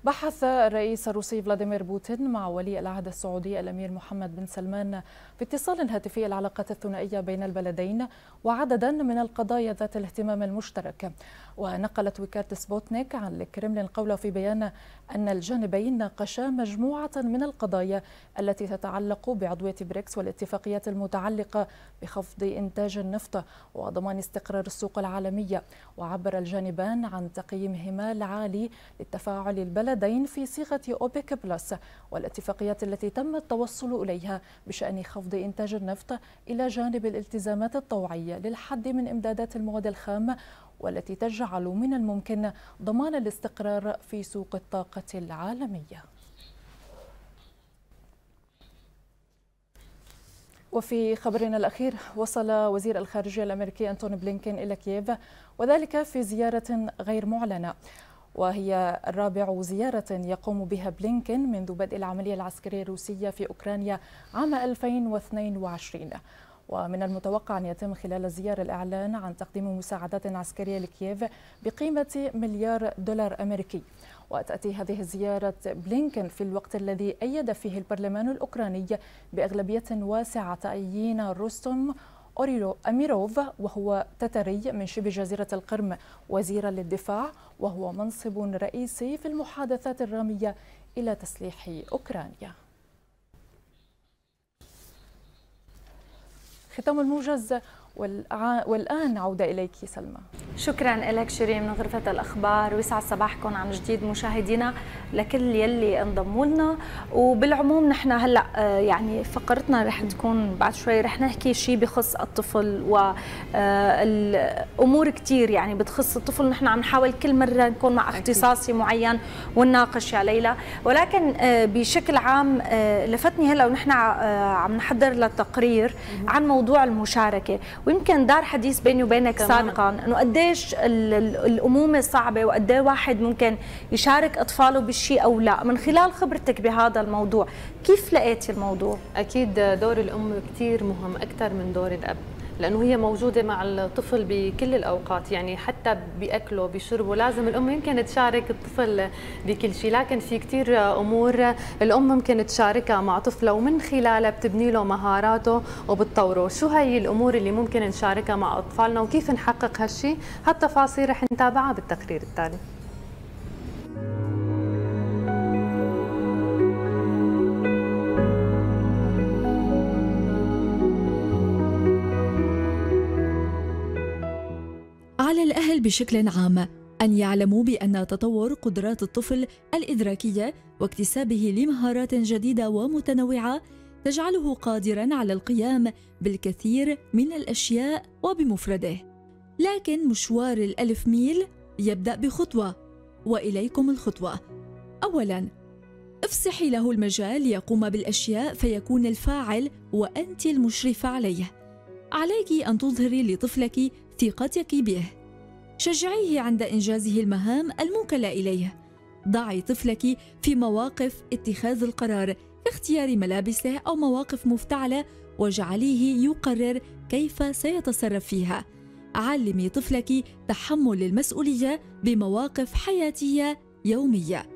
بحث الرئيس الروسي فلاديمير بوتين مع ولي العهد السعودي الأمير محمد بن سلمان في اتصال هاتفي العلاقات الثنائية بين البلدين وعددا من القضايا ذات الاهتمام المشترك. ونقلت وكالة سبوتنيك عن الكرملين قوله في بيان أن الجانبين ناقشا مجموعة من القضايا التي تتعلق بعضوية بريكس والاتفاقيات المتعلقة بخفض إنتاج النفط وضمان استقرار السوق العالمية. وعبر الجانبان عن تقييمهما العالي للتفاعل البلدين في صيغة أوبك بلس والاتفاقيات التي تم التوصل إليها بشأن خفض إنتاج النفط إلى جانب الالتزامات الطوعية للحد من إمدادات المواد الخام والتي تجعل من الممكن ضمان الاستقرار في سوق الطاقة العالمية. وفي خبرنا الأخير، وصل وزير الخارجية الأمريكي أنتوني بلينكين إلى كييف وذلك في زيارة غير معلنة، وهي الرابع زيارة يقوم بها بلينكين منذ بدء العملية العسكرية الروسية في أوكرانيا عام 2022. ومن المتوقع أن يتم خلال الزيارة الإعلان عن تقديم مساعدات عسكرية لكييف بقيمة $1 مليار أمريكي. وتأتي هذه الزيارة بلينكين في الوقت الذي أيد فيه البرلمان الأوكراني بأغلبية واسعة تعيين روستوم أميروف، وهو تتري من شبه جزيرة القرم، وزيرا للدفاع، وهو منصب رئيسي في المحادثات الرامية إلى تسليح أوكرانيا. ختام الموجز، والآن عودة إليك سلمى. شكرا لك شيرين من غرفة الأخبار، ويسعد صباحكم عن جديد مشاهدينا لكل يلي انضموا لنا. وبالعموم نحن هلا يعني فقرتنا رح تكون بعد شوي رح نحكي شيء بخص الطفل والأمور كثير يعني بتخص الطفل. نحن عم نحاول كل مرة نكون مع اختصاصي معين ونناقش يا ليلى، ولكن بشكل عام لفتني هلا ونحن عم نحضر للتقرير عن موضوع المشاركة، ويمكن دار حديث بيني وبينك سابقا انه قديش الامومه صعبه وقد ايه واحد ممكن يشارك اطفاله بالشيء او لا. من خلال خبرتك بهذا الموضوع كيف لقيتي الموضوع؟ اكيد دور الام كثير مهم اكثر من دور الاب، لانه هي موجوده مع الطفل بكل الاوقات، يعني حتى باكله بشربه لازم الام يمكن تشارك الطفل بكل شيء. لكن في كثير امور الام ممكن تشاركها مع طفله ومن خلالها بتبني له مهاراته وبتطوره. شو هي الامور اللي ممكن نشاركها مع اطفالنا وكيف نحقق هالشيء؟ هالتفاصيل رح نتابعها بالتقرير التالي. على الأهل بشكل عام أن يعلموا بأن تطور قدرات الطفل الإدراكية واكتسابه لمهارات جديدة ومتنوعة تجعله قادراً على القيام بالكثير من الأشياء وبمفرده. لكن مشوار ال1000 ميل يبدأ بخطوة، وإليكم الخطوة. أولاً، افسحي له المجال ليقوم بالأشياء فيكون الفاعل وأنت المشرفة عليه. عليك أن تظهري لطفلك ثقتك به. شجعيه عند إنجازه المهام الموكلة إليه. ضعي طفلك في مواقف اتخاذ القرار كاختيار ملابسه أو مواقف مفتعلة وجعليه يقرر كيف سيتصرف فيها. علمي طفلك تحمل المسؤولية بمواقف حياتية يومية.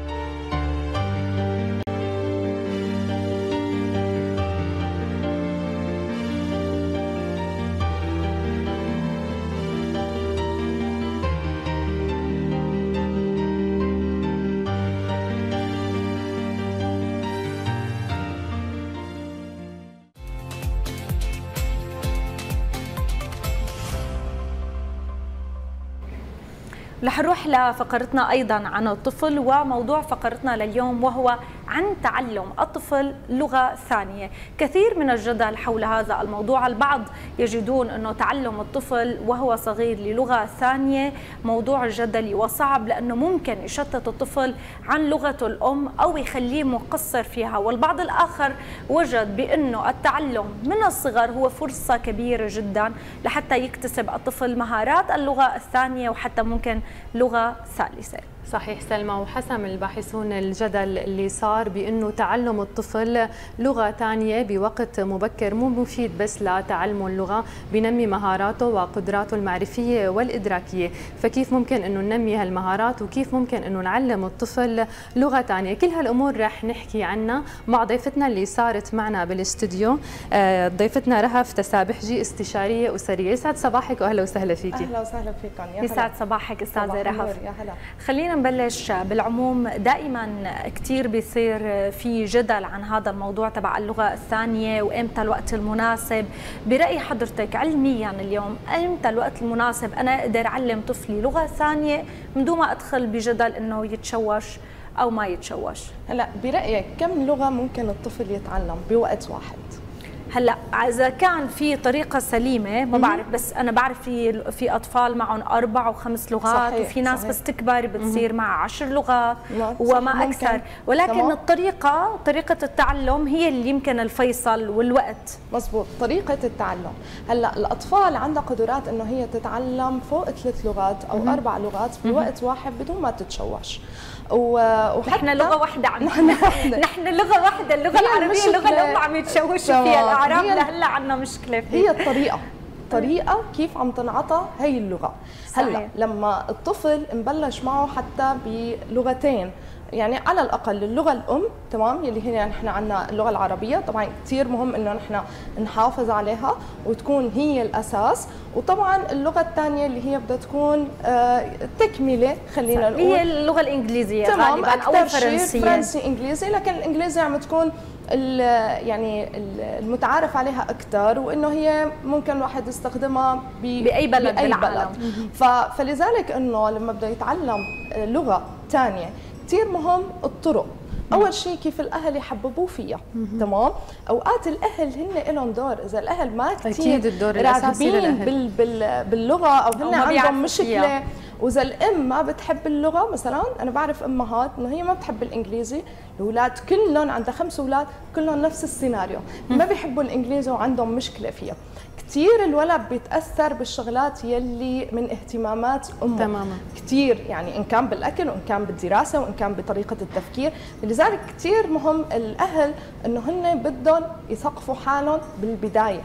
رح نروح لفقرتنا أيضا عن الطفل، وموضوع فقرتنا لليوم وهو عن تعلم الطفل لغة ثانية. كثير من الجدل حول هذا الموضوع، البعض يجدون أنه تعلم الطفل وهو صغير للغة ثانية موضوع جدلي وصعب، لأنه ممكن يشتت الطفل عن لغته الأم أو يخليه مقصر فيها. والبعض الآخر وجد بأنه التعلم من الصغر هو فرصة كبيرة جدا لحتى يكتسب الطفل مهارات اللغة الثانية وحتى ممكن لغة ثالثة. صحيح سلمى، وحسم الباحثون الجدل اللي صار بأنه تعلم الطفل لغة ثانية بوقت مبكر مو مفيد بس لتعلم اللغة، بنمي مهاراته وقدراته المعرفية والإدراكية. فكيف ممكن أنه ننمي هالمهارات وكيف ممكن أنه نعلم الطفل لغة ثانية؟ كل هالأمور رح نحكي عنها مع ضيفتنا اللي صارت معنا بالاستوديو، ضيفتنا رهف تسابحجي، استشارية أسرية. يسعد صباحك وأهلا وسهلا فيكي. أهلا وسهلا فيكم. يسعد صباحك أستاذة رهف. يا هلا. خلينا نبلش بالعموم. دائما كثير بيصير في جدل عن هذا الموضوع تبع اللغة الثانية وإمتى الوقت المناسب. برأي حضرتك علميا اليوم إمتى الوقت المناسب أنا أقدر أعلم طفلي لغة ثانية من دون ما أدخل بجدل إنه يتشوش أو ما يتشوش؟ هلا برأيك كم لغة ممكن الطفل يتعلم بوقت واحد؟ هلا اذا كان في طريقه سليمه ما بعرف، بس انا بعرف في اطفال معهم 4 و5 لغات، صحيح وفي ناس صحيح بس تكبر بتصير مع 10 لغات وما اكثر، ولكن طريقه التعلم هي اللي يمكن الفيصل والوقت. مزبوط، طريقه التعلم. هلا الاطفال عندها قدرات انه هي تتعلم فوق 3 لغات او 4 لغات بوقت واحد بدون ما تتشوش. نحن لغه واحده نحن لغه واحده، اللغه العربيه اللغه الام عم يتشوشوا فيها الاعراب، لهلا عندنا مشكله فيها. هي طريقه كيف عم تنعطى هي اللغه. هلا لما الطفل نبلش معه حتى بلغتين، يعني على الاقل اللغه الام، تمام، يلي هي نحن عندنا اللغه العربيه، طبعا كثير مهم انه نحن نحافظ عليها وتكون هي الاساس، وطبعا اللغه الثانيه اللي هي بدها تكون تكمله، خلينا نقول هي اللغه الانجليزيه غالبا او الفرنسيه، فرنسي انجليزي، لكن الانجليزي عم تكون يعني المتعارف عليها اكثر، وانه هي ممكن الواحد يستخدمها باي بلد بالعالم. فلذلك انه لما بده يتعلم لغه ثانيه كثير مهم الطرق. اول شيء كيف الاهل يحببوه فيها، تمام. اوقات الاهل هن لهم دور، اذا الاهل ما كثير راغبين باللغه او هن عندهم مشكله، واذا الام ما بتحب اللغه، مثلا انا بعرف امهات انه هي ما بتحب الانجليزي، الاولاد كلهم عندها 5 اولاد كلهم نفس السيناريو، ما بيحبوا الانجليزي وعندهم مشكله فيها. كثير الولد بيتاثر بالشغلات يلي من اهتمامات امه تماما، كثير، يعني ان كان بالاكل وان كان بالدراسه وان كان بطريقه التفكير. لذلك كثير مهم الاهل انه هن بدهم يثقفوا حالهم بالبدايه،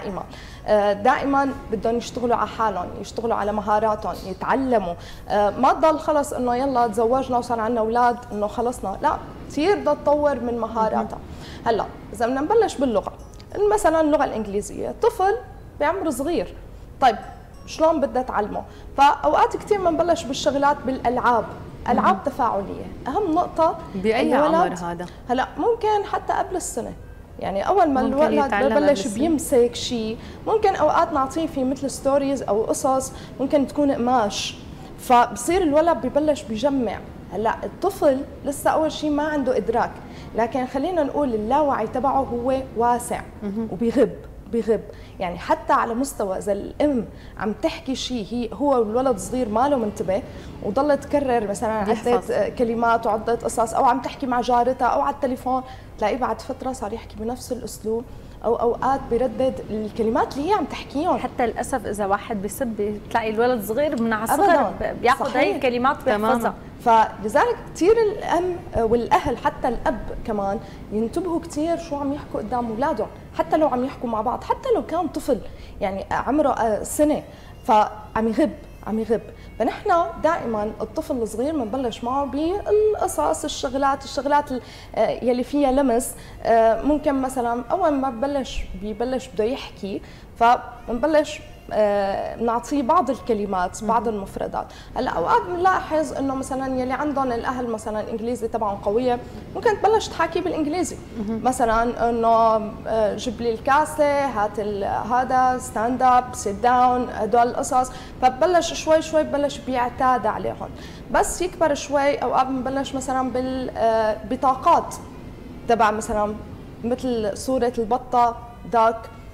دائما بدهم يشتغلوا على حالهم، يشتغلوا على مهاراتهم، يتعلموا. ما تضل خلص انه يلا تزوجنا وصار عندنا اولاد انه خلصنا، لا، كثير بدها تطور من مهاراتها. هلا اذا بدنا نبلش باللغه، مثلا اللغه الانجليزيه، طفل بعمر صغير، طيب شلون بدنا تعلمه؟ فاوقات كثير بنبلش بالشغلات بالالعاب، العاب تفاعليه، اهم نقطه باي عمر هذا؟ هلا ممكن حتى قبل السنه، يعني اول ما الولد ببلش بيمسك شيء، ممكن اوقات نعطيه في مثل ستوريز او قصص ممكن تكون قماش، فبصير الولد ببلش بيجمع. هلا الطفل لسه اول شيء ما عنده ادراك، لكن خلينا نقول اللاوعي تبعه هو واسع وبيغب، يعني حتى على مستوى اذا الام عم تحكي شيء هو والولد صغير ما له منتبه وضلت تكرر مثلا عدة كلمات وعدة قصص، او عم تحكي مع جارتها او على التليفون، تلاقيه بعد فتره صار يحكي بنفس الاسلوب، او اوقات بيردد الكلمات اللي هي عم تحكيهم. حتى للاسف اذا واحد بيسب تلاقي الولد صغير من على الصغر بياخذ هي الكلمات بيحفظها. فلذلك كثير الام والاهل حتى الاب كمان ينتبهوا كثير شو عم يحكوا قدام اولادهم، حتى لو عم يحكوا مع بعض، حتى لو كان طفل يعني عمره سنه فعم يغب. فنحن دائما الطفل الصغير بنبلش معه بالقصص، الشغلات يلي فيها لمس. ممكن مثلا اول ما ببلش بده يحكي، فبنبلش بنعطيه بعض الكلمات، بعض المفردات. هلا اوقات بنلاحظ انه مثلا يلي عندهم الاهل مثلا الانجليزي تبعهم قويه، ممكن تبلش تحكي بالانجليزي، مثلا انه جيب لي الكاسه، هات هذا، ستاند اب، سيت داون، هدول القصص. فببلش شوي ببلش بيعتاد عليهم، بس يكبر شوي اوقات بنبلش مثلا بالبطاقات تبع مثلا مثل صوره البطه، داك،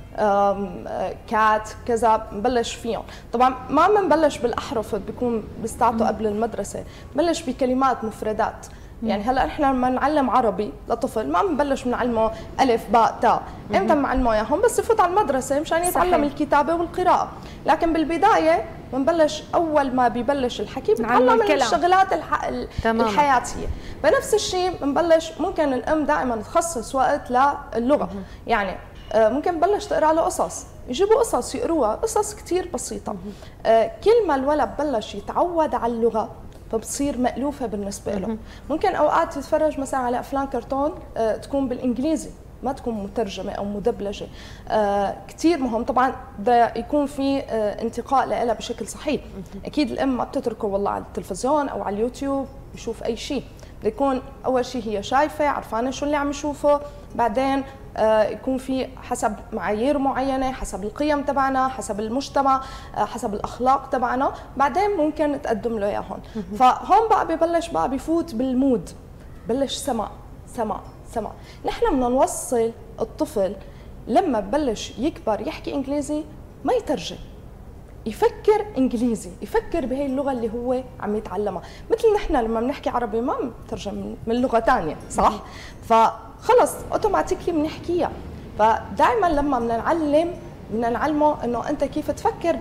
كات، كذا، نبلش فيهم. طبعا ما بنبلش بالاحرف بيكون بيستعطوا قبل المدرسه، بنبلش بكلمات، مفردات. يعني هلا نحن لما نعلم عربي لطفل ما بنبلش بنعلمه الف باء تاء، امتى بنعلمه اياهم؟ بس يفوت على المدرسه مشان يتعلم الكتابه والقراءه. لكن بالبدايه بنبلش اول ما بيبلش الحكي بنتعلم الشغلات الحياتيه. فنفس الشيء بنبلش ممكن الام دائما تخصص وقت للغه، يعني ممكن بلش تقرا له قصص، يجيبوا قصص يقروها، قصص كثير بسيطه. كل ما الولد بلش يتعود على اللغه فبتصير مألوفة بالنسبة له. ممكن أوقات يتفرج مثلا على أفلام كرتون تكون بالإنجليزي، ما تكون مترجمة أو مدبلجة. كثير مهم طبعا بده يكون في انتقاء لها بشكل صحيح. أكيد الأم ما بتتركه والله على التلفزيون أو على اليوتيوب يشوف أي شيء، بده يكون أول شيء هي شايفة عرفانة شو اللي عم يشوفه، بعدين يكون في حسب معايير معينة، حسب القيم تبعنا، حسب المجتمع، حسب الأخلاق تبعنا، بعدين ممكن تقدم له إياهم. فهون بقى ببلش بقى بفوت بالمود، بلش سمع سمع سمع. نحن بدنا نوصل الطفل لما ببلش يكبر يحكي إنجليزي ما يترجم، يفكر إنجليزي، يفكر بهي اللغة اللي هو عم يتعلمها. مثل نحن لما بنحكي عربي ما بنترجم من لغة ثانية، صح؟ فخلص اوتوماتيكلي بنحكيها. فدائما لما بدنا نعلمه انه انت كيف تفكر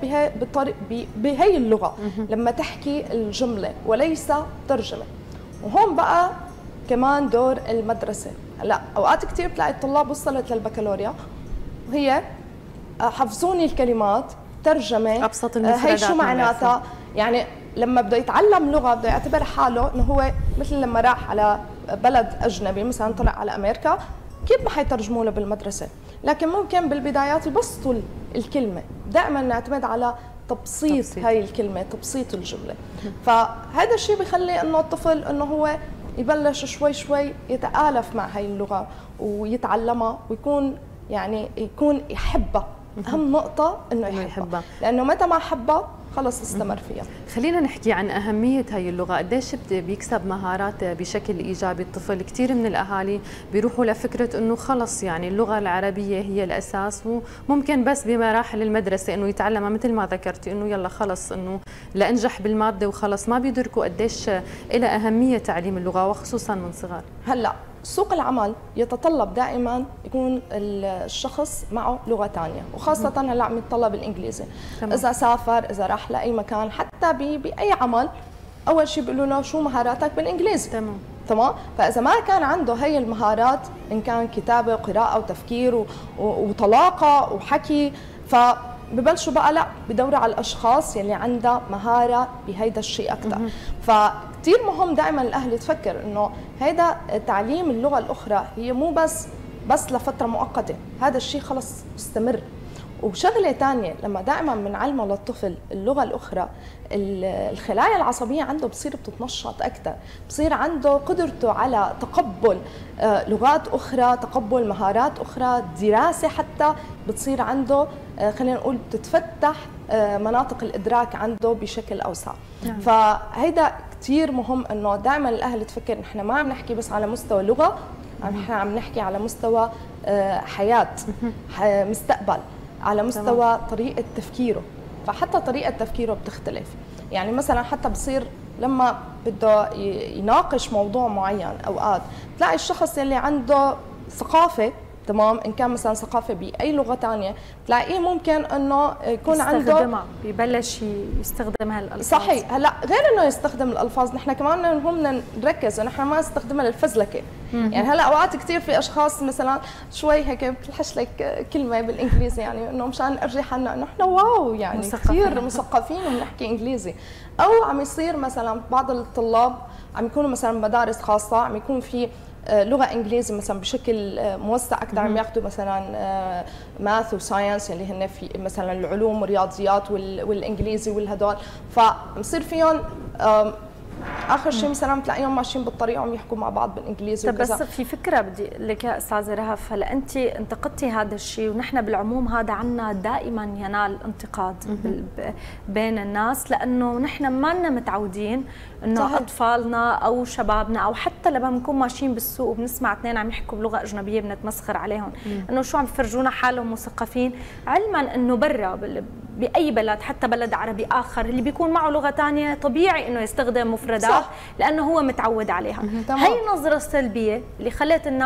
بهي اللغة لما تحكي الجملة وليس ترجمة. وهون بقى كمان دور المدرسة. هلا اوقات كثير بتلاقي الطلاب وصلت للبكالوريا وهي حفظوني الكلمات، ترجمة ابسط المفردات هي شو معناتها. يعني لما بده يتعلم لغه بده يعتبر حاله انه هو مثل لما راح على بلد اجنبي، مثلا طلع على امريكا، كيف ما حيترجموا له بالمدرسه، لكن ممكن بالبدايات يبسطوا الكلمه. دائما نعتمد على تبسيط هاي الكلمه، تبسيط الجمله. فهذا الشيء بخلي انه الطفل انه هو يبلش شوي شوي يتآلف مع هاي اللغه ويتعلمها، ويكون يعني يكون يحبها. اهم نقطه انه يحبها، لانه متى ما حبها خلص استمر فيها. خلينا نحكي عن أهمية هاي اللغة، قديش بيكسب مهارات بشكل إيجابي الطفل. كثير من الأهالي بيروحوا لفكرة إنه خلص يعني اللغة العربية هي الأساس، وممكن بس بمراحل المدرسة إنه يتعلمها مثل ما ذكرتي، إنه يلا خلص إنه لأنجح بالمادة وخلص. ما بيدركوا قديش إلى أهمية تعليم اللغة وخصوصا من صغار. هلا سوق العمل يتطلب دائما يكون الشخص معه لغه ثانيه، وخاصه هلا عم يتطلب الانجليزي. اذا سافر، اذا راح لاي مكان، حتى باي عمل، اول شيء بيقولوا له شو مهاراتك بالانجليزي. تمام. فاذا ما كان عنده هي المهارات، ان كان كتابه وقراءه وتفكير وطلاقه وحكي، ببلشوا بقى لا بدوروا على الاشخاص يلي عندها مهاره بهيدا الشيء اكثر. فكثير مهم دائما الاهل تفكر انه هيدا تعليم اللغه الاخرى هي مو بس لفتره مؤقته، هذا الشيء خلص مستمر. وشغله ثانيه لما دائما بنعلمه للطفل اللغه الاخرى، الخلايا العصبيه عنده بصير بتتنشط اكثر، بصير عنده قدرته على تقبل لغات اخرى، تقبل مهارات اخرى، دراسه حتى بتصير عنده، خلينا نقول بتتفتح مناطق الادراك عنده بشكل اوسع. فهيدا كثير مهم انه دائما الاهل تفكر نحن ما عم نحكي بس على مستوى لغه، نحن عم نحكي على مستوى حياه، مستقبل، على مستوى طريقة تفكيره. فحتى طريقة تفكيره بتختلف. يعني مثلا حتى بصير لما بده يناقش موضوع معين، أوقات تلاقي الشخص اللي عنده ثقافة، تمام، إن كان مثلا ثقافة بأي لغة ثانية، تلاقيه ممكن إنه يكون عنده ببلش يستخدم هالألفاظ. صحيح. هلا غير إنه يستخدم الألفاظ، نحن كمان هم نركز ونحن ما نستخدمها للفزلكة. يعني هلا اوقات كثير في اشخاص مثلا شوي هيك بتلحش لك كلمه بالانجليزي، يعني انه مشان ارجي حالنا انه احنا واو يعني كثير مثقفين وبنحكي انجليزي. او عم يصير مثلا بعض الطلاب عم يكونوا مثلا مدارس خاصه عم يكون في لغه انجليزي مثلا بشكل موسع اكثر، عم ياخذوا مثلا ماث وساينس اللي هن في مثلا العلوم والرياضيات والانجليزي والهدول، فبصير فيهم اخر شيء مثلا بتلاقيهم ماشيين بالطريق وعم يحكوا مع بعض بالانجليزي. طب بس في فكره بدي لك يا استاذه رهف، هلا انت انتقدتي هذا الشيء، ونحن بالعموم هذا عنا دائما ينال انتقاد بين الناس، لانه نحن ما لنا متعودين انه اطفالنا او شبابنا او حتى لما بنكون ماشيين بالسوق وبنسمع اثنين عم يحكوا بلغه اجنبيه بنتمسخر عليهم انه شو عم يفرجونا حالهم مثقفين، علما انه برا باي بلد حتى بلد عربي اخر اللي بيكون معه لغه ثانيه طبيعي انه يستخدم مفردات، صح، لانه هو متعود عليها. هي النظره السلبيه اللي خلت الناس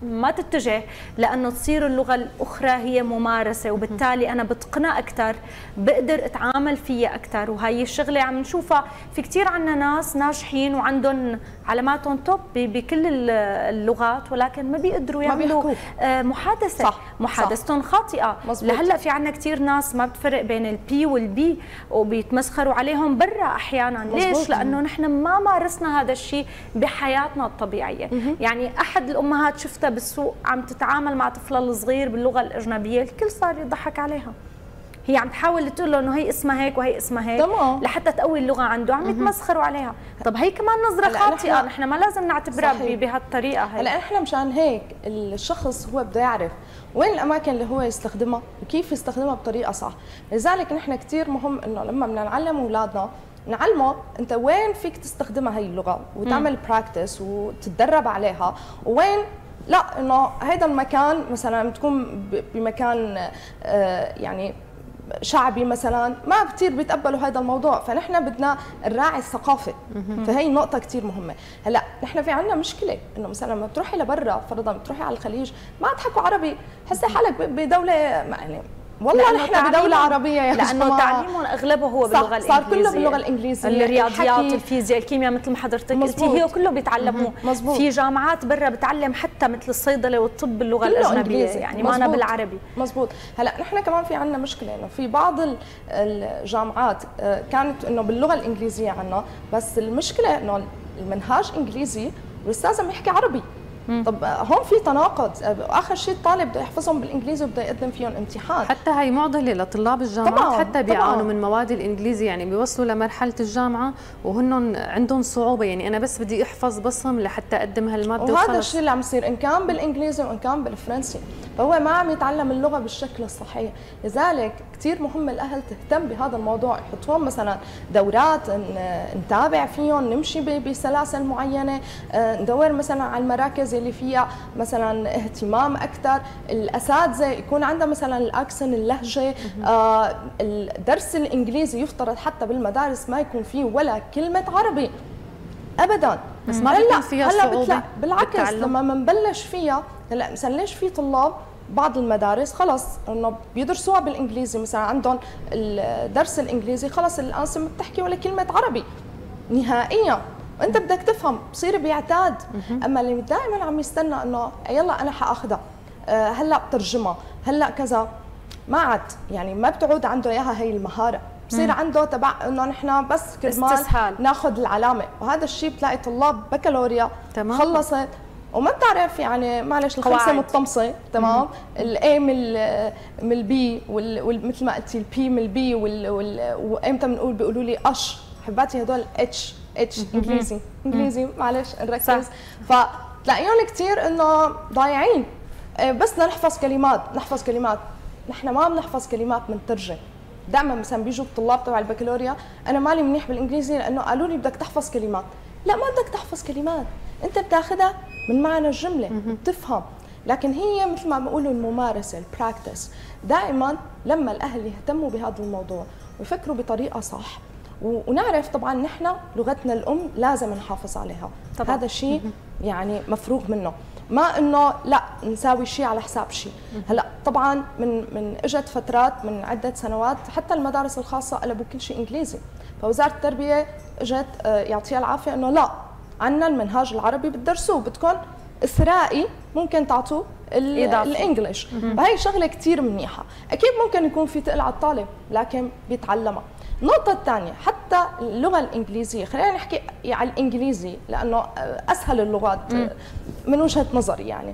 ما تتجه لانه تصير اللغه الاخرى هي ممارسه، وبالتالي انا بتقنها اكثر، بقدر اتعامل فيها اكثر. وهي الشغله عم نشوفها في كثير عنا ناس ناجحين وعندهم علاماتهم توب بكل اللغات، ولكن ما بيقدروا يعملوا محادثه. صح. محادثتهم خاطئه. لهلا في عنا كثير ناس ما بتفرق بين البي والبي وبيتمسخروا عليهم برا احيانا. ليش؟ لانه نحن ما مارسنا هذا الشيء بحياتنا الطبيعيه. يعني احد الامهات شفتها بالسوق عم تتعامل مع طفلها الصغير باللغه الاجنبيه، الكل صار يضحك عليها. هي عم تحاول تقول له انه هي اسمها هيك وهي اسمها هيك لحتى تقوي اللغه عنده، عم يتمسخروا عليها. طب هي كمان نظره خاطئه، نحن ما لازم نعتبرها بهالطريقه هي. هلا احنا مشان هيك الشخص هو بده يعرف وين الاماكن اللي هو يستخدمها وكيف يستخدمها بطريقه صح. لذلك نحن كثير مهم انه لما بدنا نعلم اولادنا نعلمه انت وين فيك تستخدمها هي اللغه وتعمل براكتس وتتدرب عليها، وين لا انه هذا المكان مثلا بتكون بمكان يعني شعبي مثلا ما كثير بيتقبلوا هذا الموضوع، فنحن بدنا نراعي الثقافه. فهي نقطه كثير مهمه. هلا نحن في عندنا مشكله انه مثلا لما بتروحي لبرا، فرضا بتروحي على الخليج ما تحكوا عربي، حسي حالك بدوله يعني والله نحن بدوله عربيه يا لانه تعليمهم اغلبه هو باللغه الانجليزيه، صار كله باللغه الانجليزيه، الرياضيات الفيزياء الكيمياء مثل ما حضرتك قلتي هي كله بيتعلموه. في جامعات برا بتعلم حتى مثل الصيدله والطب باللغه الاجنبيه، يعني ما أنا بالعربي. مزبوط. هلا نحن كمان في عندنا مشكله انه في بعض الجامعات كانت انه باللغه الانجليزيه عنا، بس المشكله انه المنهاج انجليزي والاستاذ عم يحكي عربي. طب هون في تناقض، اخر شيء الطالب بده يحفظهم بالانجليزي وبده يقدم فيهم امتحان. حتى هي معضله لطلاب الجامعات طبعاً حتى بيعانوا من مواد الانجليزي، يعني بيوصلوا لمرحله الجامعه وهن عندهم صعوبه، يعني انا بس بدي احفظ بصم لحتى اقدم هالماده وهذا الشيء اللي عم يصير ان كان بالانجليزي وان كان بالفرنسي، فهو ما عم يتعلم اللغه بالشكل الصحيح. لذلك كثير مهم الاهل تهتم بهذا الموضوع، يحطوهم مثلا دورات نتابع فيهم، نمشي بسلاسل معينه، ندور مثلا على المراكز اللي فيها مثلا اهتمام اكثر، الاساتذه يكون عندها مثلا الاكسن اللهجه، الدرس الانجليزي يفترض حتى بالمدارس ما يكون فيه ولا كلمه عربي ابدا. بس ما بيكون فيها صعوبه بالعكس لما بنبلش فيها. هلا مثلا ليش في طلاب بعض المدارس خلص انه بيدرسوها بالانجليزي، مثلا عندهم الدرس الانجليزي خلص الانسه ما بتحكي ولا كلمه عربي نهائيا، انت بدك تفهم بصير بيعتاد. اما اللي دائما عم يستنى انه يلا انا حاخذها هلا بترجمها هلا كذا، ما عاد يعني ما بتعود عنده اياها هي المهاره، بصير عنده تبع انه نحن بس كرمال ناخذ العلامه. وهذا الشيء بتلاقي طلاب بكالوريا خلصت وما بتعرف يعني معلش الخمسه متطمسه تمام، الاي من البي ومثل ما قلتي البي من البي وامتى بنقول بيقولوا لي اش حباتي هدول اتش انجليزي معلش نركز. فتلاقيهم كثير انه ضايعين، بس بدنا نحفظ كلمات. نحن ما بنحفظ كلمات، بنترجم. دائما مثلا بيجوا الطلاب تبع البكالوريا انا مالي منيح بالانجليزي لانه قالوا لي بدك تحفظ كلمات. لا ما بدك تحفظ كلمات، انت بتاخذها من معنى الجمله بتفهم. لكن هي مثل ما بقولوا الممارسه البراكتس. دائما لما الاهل يهتموا بهذا الموضوع ويفكروا بطريقه صح، ونعرف طبعا نحن لغتنا الام لازم نحافظ عليها طبعا. هذا الشيء يعني مفروغ منه، ما انه لا نساوي شيء على حساب شيء. هلا طبعا من اجت فترات من عده سنوات حتى المدارس الخاصه قلبوا كل شيء انجليزي، فوزاره التربيه اجت يعطيها العافيه انه لا عندنا المنهاج العربي بتدرسوه، بدكم اثرائي ممكن تعطوه الانجليش. فهي شغله كثير منيحه، اكيد ممكن يكون في ثقل على الطالب لكن بيتعلمها. النقطة الثانية حتى اللغة الإنجليزية، خلينا نحكي على الإنجليزي لأنه أسهل اللغات من وجهة نظري يعني.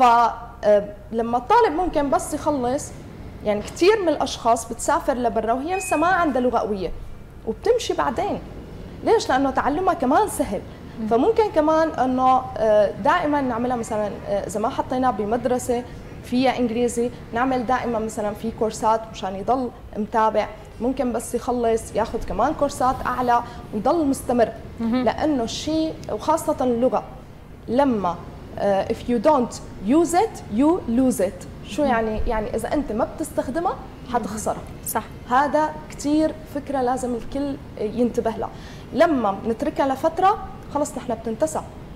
فلما الطالب ممكن بس يخلص، يعني كثير من الأشخاص بتسافر لبرا وهي لسه ما عندها لغة قوية وبتمشي بعدين. ليش؟ لأنه تعلمها كمان سهل. فممكن كمان أنه دائما نعملها مثلا إذا ما حطيناه بمدرسة فيها إنجليزي، نعمل دائما مثلا في كورسات مشان يضل متابع، ممكن بس يخلص ياخذ كمان كورسات اعلى ويضل مستمر. لانه الشيء وخاصه اللغه لما if you don't use it you lose it. شو يعني؟ يعني اذا انت ما بتستخدمها حتخسرها. صح. هذا كثير فكره لازم الكل ينتبه لها. لما نتركها لفتره خلص نحن بتنتسى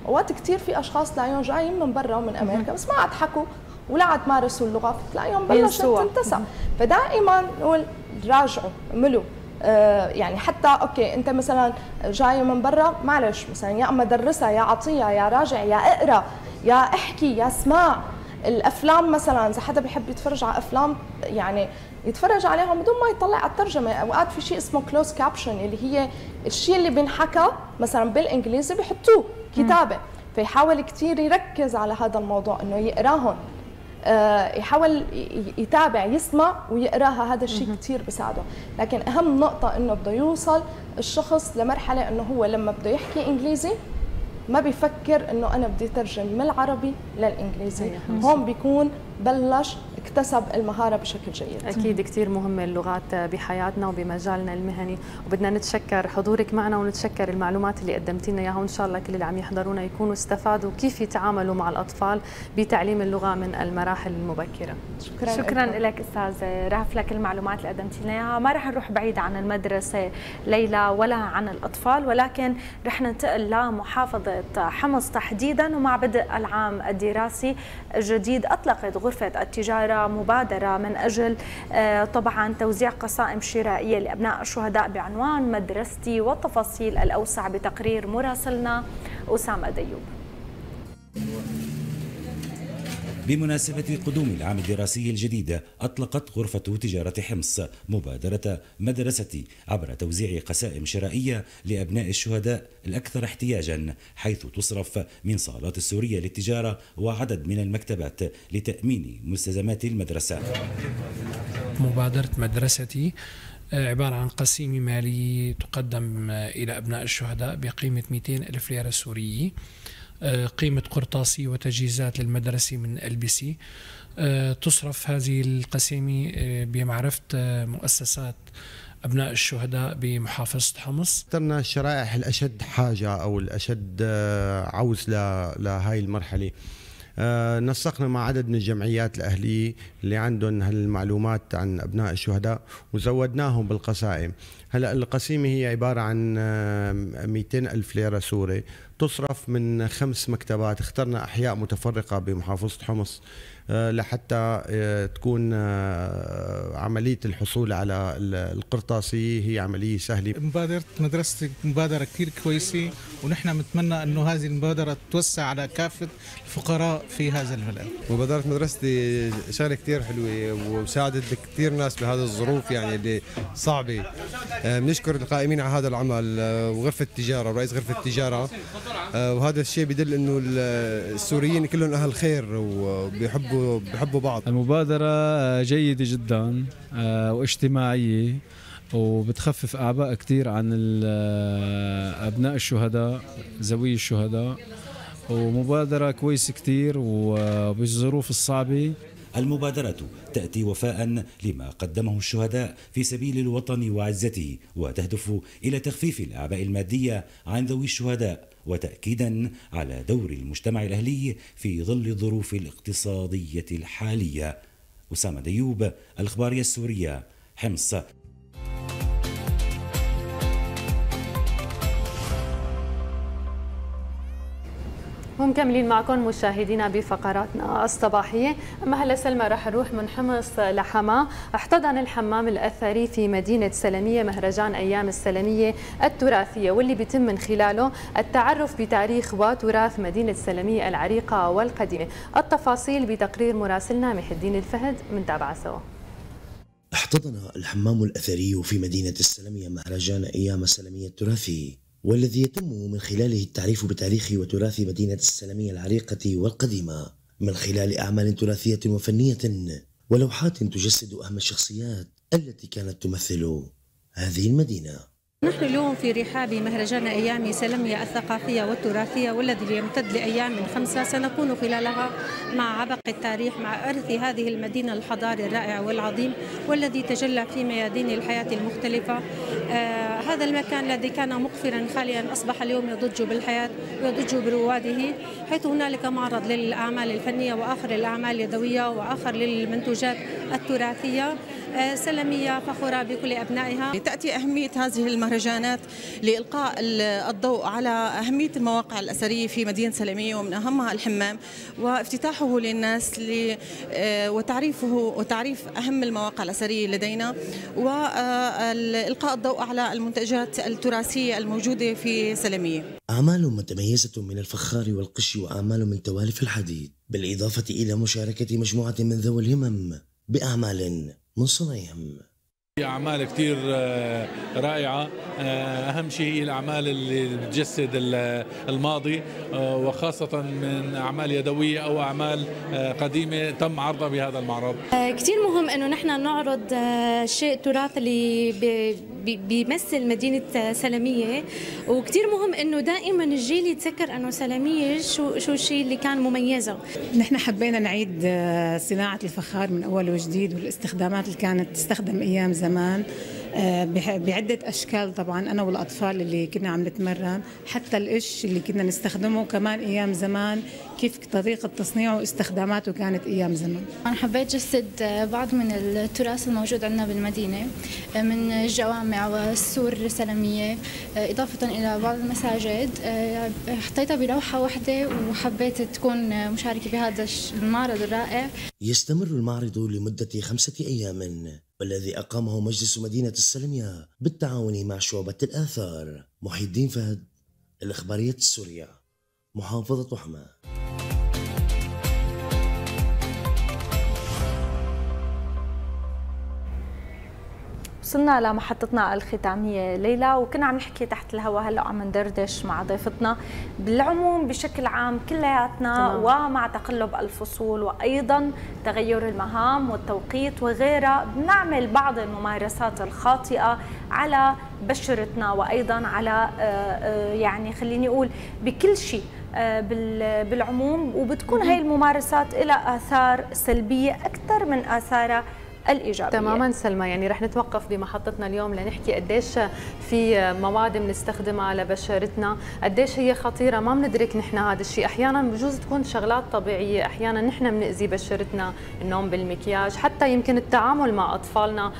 اوقات كثير في اشخاص تلاقيهم جايين من برا ومن امريكا بس ما عاد حكوا ولا عاد مارسوا اللغه، فتلاقيهم بلشت تنتسى. فدائما نقول راجعوا اعملوا يعني حتى اوكي انت مثلا جاي من برا معلش مثلا يا اما درسها يا اعطيها يا راجع يا اقرا يا احكي يا اسمع. الافلام مثلا اذا حدا بيحب يتفرج على افلام يعني يتفرج عليهم بدون ما يطلع على الترجمه. اوقات في شيء اسمه كلوز كابشن اللي هي الشيء اللي بينحكى مثلا بالانجليزي بيحطوه كتابه، فيحاول كثير يركز على هذا الموضوع انه يقراهم، يحاول يتابع يسمع ويقراها. هذا الشيء كثير بيساعده. لكن اهم نقطه انه بده يوصل الشخص لمرحله انه هو لما بده يحكي انجليزي ما بيفكر انه انا بدي اترجم من العربي للانجليزي. هون بيكون بلش اكتسب المهاره بشكل جيد. اكيد كثير مهمه اللغات بحياتنا وبمجالنا المهني، وبدنا نتشكر حضورك معنا ونتشكر المعلومات اللي قدمتي لنا اياها، وان شاء الله كل اللي عم يحضرونا يكونوا استفادوا كيف يتعاملوا مع الاطفال بتعليم اللغه من المراحل المبكره. شكرا لك استاذ رهف لك المعلومات اللي قدمتي لنا اياها. ما رح نروح بعيد عن المدرسه ليلى ولا عن الاطفال، ولكن رح ننتقل لمحافظه حمص تحديدا. ومع بدء العام الدراسي الجديد اطلقت غرفه التجاره مبادرة من أجل طبعا توزيع قسائم شرائية لأبناء الشهداء بعنوان مدرستي، والتفاصيل الأوسع بتقرير مراسلنا أسامة ديوب. بمناسبة قدوم العام الدراسي الجديد أطلقت غرفة تجارة حمص مبادرة مدرستي عبر توزيع قسائم شرائية لأبناء الشهداء الأكثر احتياجا، حيث تصرف من صالات السورية للتجارة وعدد من المكتبات لتأمين مستلزمات المدرسة. مبادرة مدرستي عبارة عن قسيمة مالية تقدم إلى أبناء الشهداء بقيمة 200 ألف ليرة سورية، قيمة قرطاسي وتجهيزات للمدرسة من ألبسة. تصرف هذه القسيمة بمعرفة مؤسسات أبناء الشهداء بمحافظة حمص. اخترنا الشرائح الأشد حاجة أو الأشد عوز لهاي المرحلة. نسقنا مع عدد من الجمعيات الأهلية اللي عندهم هالمعلومات عن أبناء الشهداء وزودناهم بالقسائم. هلأ القسيمة هي عبارة عن 200 ألف ليرة سوري، تصرف من 5 مكتبات. اخترنا أحياء متفرقة بمحافظة حمص لحتى تكون عملية الحصول على القرطاسية هي عملية سهلة. مبادرة مدرستي مبادرة كثير كويسة، ونحن نتمنى أنه هذه المبادرة توسع على كافة الفقراء في هذا البلد. مبادرة مدرستي شغلة كثير حلوة وساعدت كثير ناس بهذه الظروف يعني اللي صعبة. بنشكر القائمين على هذا العمل وغرفة التجارة ورئيس غرفة التجارة، وهذا الشيء بدل أنه السوريين كلهم أهل خير وبيحبوا بعض. المبادرة جيدة جدا واجتماعية وبتخفف أعباء كثير عن أبناء الشهداء ذوي الشهداء، ومبادرة كويسة كثير وبالظروف الصعبة. المبادرة تأتي وفاء لما قدمه الشهداء في سبيل الوطن وعزته، وتهدف إلى تخفيف الأعباء المادية عن ذوي الشهداء، وتأكيدا على دور المجتمع الأهلي في ظل الظروف الاقتصادية الحالية. أسامة ديوب، الإخبارية السورية، حمص. ومكملين معكم مشاهدينا بفقراتنا الصباحية. أما هلا سلمى رح نروح من حمص لحما. احتضن الحمام الأثري في مدينة سلمية مهرجان أيام السلمية التراثية، واللي بيتم من خلاله التعرف بتاريخ وتراث مدينة سلمية العريقة والقديمة. التفاصيل بتقرير مراسلنا محي الدين الفهد، منتابعة سوا. احتضن الحمام الأثري في مدينة السلمية مهرجان أيام السلمية التراثي، والذي يتم من خلاله التعريف بتاريخ وتراث مدينة السلمية العريقة والقديمة من خلال أعمال تراثية وفنية ولوحات تجسد أهم الشخصيات التي كانت تمثل هذه المدينة. نحن اليوم في رحاب مهرجان أيام سلمية الثقافية والتراثية، والذي يمتد لأيام من 5 سنكون خلالها مع عبق التاريخ، مع إرث هذه المدينة الحضاري الرائع والعظيم والذي تجلى في ميادين الحياة المختلفة. هذا المكان الذي كان مقفرا خاليا أصبح اليوم يضج بالحياة ويضج برواده، حيث هنالك معرض للأعمال الفنية وآخر الأعمال اليدوية وآخر للمنتوجات التراثية. سلمية فخورة بكل أبنائها. تأتي أهمية هذه مهرجانات لإلقاء الضوء على أهمية المواقع الأثرية في مدينة سلمية، ومن أهمها الحمام، وافتتاحه للناس وتعريف أهم المواقع الأثرية لدينا، وإلقاء الضوء على المنتجات التراثية الموجودة في سلمية. أعمال متميزة من الفخار والقش وأعمال من توالف الحديد، بالإضافة إلى مشاركة مجموعة من ذوي الهمم بأعمال من صنعهم. أعمال كتير رائعة، أهم شيء هي الأعمال اللي بتجسد الماضي، وخاصة من أعمال يدوية أو أعمال قديمة تم عرضها بهذا المعرض. كتير مهم أنه نحن نعرض شيء تراث اللي بيمثل مدينة سلمية، وكتير مهم أنه دائما الجيل يتذكر أنه سلمية شو الشيء اللي كان مميزة. نحن حبينا نعيد صناعة الفخار من أول وجديد، والاستخدامات اللي كانت تستخدم أيام زمان بعدة أشكال. طبعا أنا والأطفال اللي كنا عم نتمرن، حتى القش اللي كنا نستخدمه كمان أيام زمان، كيف طريقة تصنيعه واستخداماته كانت أيام زمان. أنا حبيت جسد بعض من التراث الموجود عندنا بالمدينة من الجوامع والسور السلمية، إضافة إلى بعض المساجد. حطيتها بلوحة واحدة وحبيت تكون مشاركة بهذا المعرض الرائع. يستمر المعرض لمدة 5 أيام، والذي أقامه مجلس مدينة السلمية بالتعاون مع شعبة الآثار. محي الدين فهد، الإخبارية السورية، محافظة حما. وصلنا لمحطتنا الختامية ليلى، وكنا عم نحكي تحت الهواء هلا عم ندردش مع ضيفتنا. بالعموم بشكل عام كلياتنا ومع تقلب الفصول وأيضا تغير المهام والتوقيت وغيرها بنعمل بعض الممارسات الخاطئة على بشرتنا، وأيضا على يعني خليني أقول بكل شيء بالعموم، وبتكون هاي الممارسات لها آثار سلبية أكثر من آثارها الإيجابية. تماما سلمى، يعني رح نتوقف بمحطتنا اليوم لنحكي قديش في مواد بنستخدمها لبشرتنا، قديش هي خطيرة، ما بندرك نحن هذا الشيء. أحيانا بجوز تكون شغلات طبيعية، أحيانا نحن بنأذي بشرتنا، النوم بالمكياج، حتى يمكن التعامل مع أطفالنا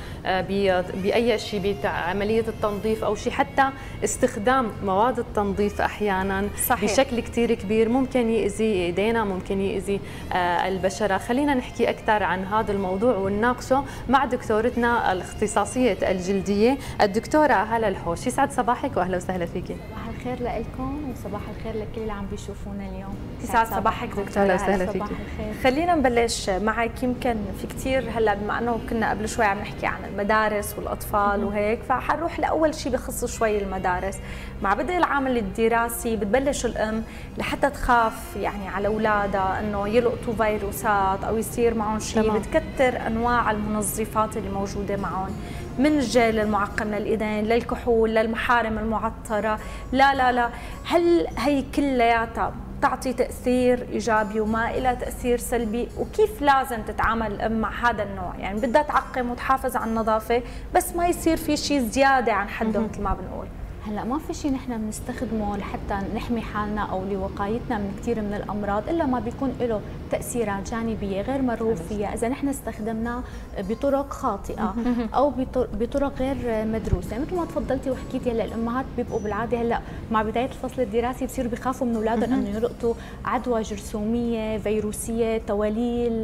بأي شيء، بعملية التنظيف أو شيء، حتى استخدام مواد التنظيف أحيانا صحيح. بشكل كتير كبير ممكن يأذي إيدينا، ممكن يأذي البشرة. خلينا نحكي أكثر عن هذا الموضوع ونناقشه مع دكتورتنا الاختصاصية الجلدية الدكتورة هلا الحوش. يسعد صباحك واهلا وسهلا فيكي. صباح الخير لكم وصباح الخير لكل اللي عم بيشوفونا اليوم. يسعد صباحك دكتورة، اهلا وسهلا فيكي. خلينا نبلش معك. يمكن في كثير هلا بما انه كنا قبل شوي عم نحكي عن المدارس والاطفال وهيك، فحنروح لاول شيء بخص شوي المدارس. مع بدء العام الدراسي بتبلش الام لحتى تخاف يعني على اولادها انه يلقطوا فيروسات او يصير معهم شيء، بتكتر انواع المنظفات اللي موجوده معهم، من الجل المعقم للايدين للكحول للمحارم المعطره. لا هل هي كلياتها تعطي تاثير ايجابي وما لها تاثير سلبي؟ وكيف لازم تتعامل الام مع هذا النوع؟ يعني بدها تعقم وتحافظ على النظافه بس ما يصير في شيء زياده عن حده مثل ما بنقول. هلا ما في شيء نحن بنستخدمه لحتى نحمي حالنا او لوقايتنا من كثير من الامراض الا ما بيكون له تاثيرات جانبيه غير مرغوب فيها اذا نحن استخدمناه بطرق خاطئه او بطرق غير مدروسه. مثل ما تفضلتي وحكيتي هلا الامهات بيبقوا بالعاده هلا مع بدايه الفصل الدراسي بصيروا بيخافوا من اولادهم انه يلقطوا عدوى جرثوميه فيروسيه، تواليل،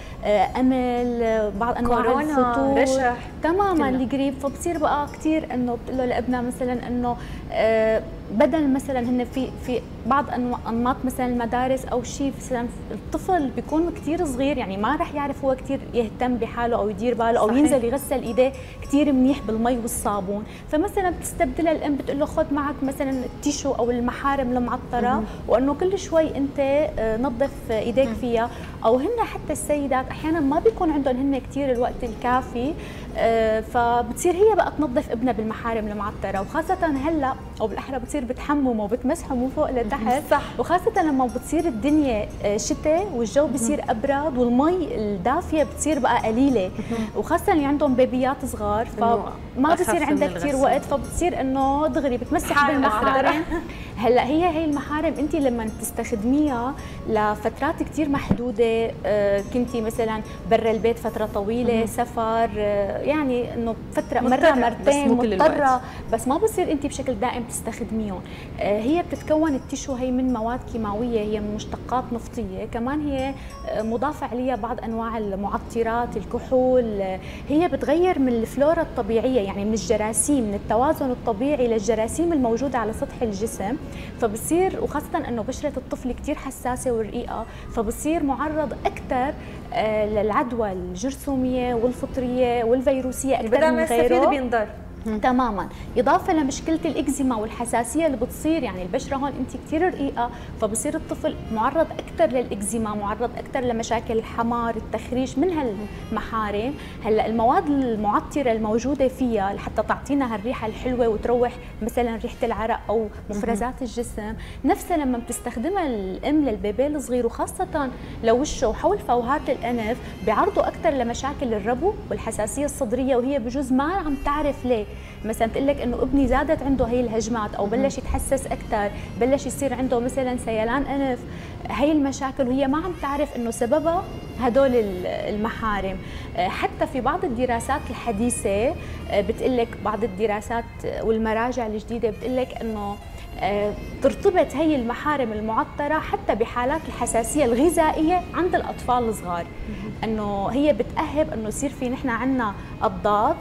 امل، بعض انواع الفطور، رشح تماما القريب. فبصير بقى كثير انه بتقول له لابنها مثلا انه بدل مثلا هن في بعض انماط مثلا المدارس او شيء، مثلا الطفل بيكون كثير صغير يعني ما رح يعرف هو كثير يهتم بحاله او يدير باله او صحيح. ينزل يغسل ايديه كثير منيح بالمي والصابون، فمثلا بتستبدلها الام بتقول له خذ معك مثلا التيشو او المحارم المعطره وانه كل شوي انت نظف ايديك فيها. او هن حتى السيدات احيانا ما بيكون عندهم هن كثير الوقت الكافي، فبتصير هي بقى تنظف ابنها بالمحارم المعطره، وخاصه هلا او بالاحرى بتصير بتصير بتحممه وبتمسحه من فوق لتحت. صح. وخاصه لما بتصير الدنيا شتاء والجو بصير ابرد والمي الدافيه بتصير بقى قليله، وخاصه اللي عندهم بيبيات صغار فما بصير عندها كثير وقت، فبتصير انه دغري بتمسح بالمحارم. هلا هي المحارم انت لما تستخدميها لفترات كثير محدوده، كنتي مثلا برا البيت فتره طويله، سفر، يعني انه فتره مره مرتين مضطره، بس ما بصير انت بشكل دائم تستخدميهم. هي بتتكون التيشو هي من مواد كيماويه، هي من مشتقات نفطيه، كمان هي مضاف عليها بعض انواع المعطرات، الكحول، هي بتغير من الفلورا الطبيعيه، يعني من الجراثيم، من التوازن الطبيعي للجراثيم الموجوده على سطح الجسم، فبصير وخاصه انه بشره الطفل كثير حساسه ورقيقه، فبصير معرض اكثر للعدوى الجرثوميه والفطريه والفيروسيه اكثر من غيره. بينضر تماما، اضافه لمشكله الاكزيما والحساسيه اللي بتصير، يعني البشره هون انت كثير رقيقه، فبصير الطفل معرض اكثر للاكزيما، معرض اكثر لمشاكل الحمار، التخريش من هالمحارم. هلا المواد المعطره الموجوده فيها لحتى تعطينا هالريحه الحلوه وتروح مثلا ريحه العرق او مفرزات الجسم، نفسها لما بتستخدمها الام للبيبي الصغير وخاصه لوشه وحول فوهات الانف، بيعرضوا اكثر لمشاكل الربو والحساسيه الصدريه، وهي بجوز ما عم تعرف ليه. مثلا تقول لك انه ابني زادت عنده هي الهجمات، او بلش يتحسس اكثر، بلش يصير عنده مثلا سيلان انف، هي المشاكل وهي ما عم تعرف انه سببها هدول المحارم. حتى في بعض الدراسات الحديثه بتقول لك، بعض الدراسات والمراجع الجديده بتقول لك انه ترتبط هي المحارم المعطرة حتى بحالات الحساسية الغذائية عند الأطفال الصغار، أنه هي بتأهب أنه يصير في نحن عنا أضداد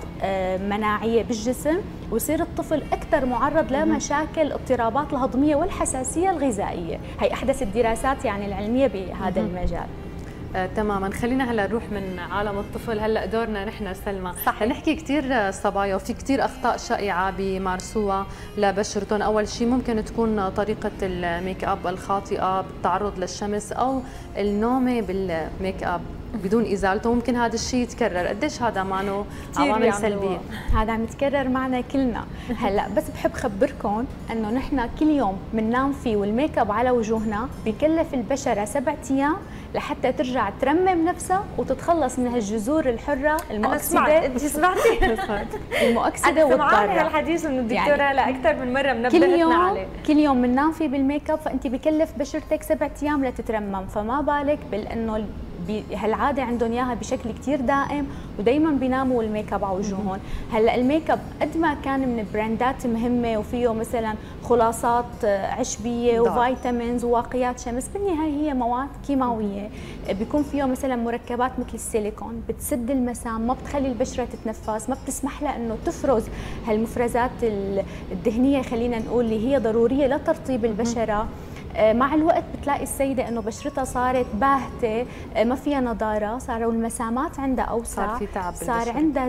مناعية بالجسم، ويصير الطفل أكثر معرض لمشاكل الاضطرابات الهضمية والحساسية الغذائية. هي أحدث الدراسات يعني العلمية بهذا المجال. تماما. خلينا هلا نروح من عالم الطفل، هلا دورنا نحن سلمى. نحكي كثير صبايا وفي كثير اخطاء شائعه بيمارسوها لبشرتهم. اول شيء ممكن تكون طريقه الميك اب الخاطئه بالتعرض للشمس او النوم بالميك اب بدون ازالته، ممكن هذا الشيء يتكرر. قديش هذا معه عوامل سلبيه؟ هذا عم يتكرر معنا كلنا. هلا بس بحب خبركم انه نحن كل يوم بننام فيه والميك اب على وجوهنا بكلف البشره 7 ايام لحتى ترجع ترمم نفسها وتتخلص من هالجذور الحره المؤكسده. انت سمعتي؟ المؤكسده والضاره. الحديث من الدكتوره يعني اكثر من مره منبهتنا عليه. كل يوم بننام فيه بالميك اب، فانت بكلف بشرتك 7 ايام لتترمم، فما بالك بانه هالعاده عندهم اياها بشكل كثير دائم ودائما بيناموا الميك اب على وجوههم. هلا الميك اب قد ما كان من براندات مهمه وفيه مثلا خلاصات عشبيه وفيتامينز وواقيات شمس، بالنهايه هي مواد كيماويه بيكون فيه مثلا مركبات مثل السيليكون بتسد المسام، ما بتخلي البشره تتنفس، ما بتسمح لها انه تفرز هالمفرزات الدهنيه خلينا نقول اللي هي ضروريه لترطيب البشره. مع الوقت بتلاقي السيدة انه بشرتها صارت باهتة، ما فيها نضارة، صاروا المسامات عندها اوسع، صار في تعب، صار عندها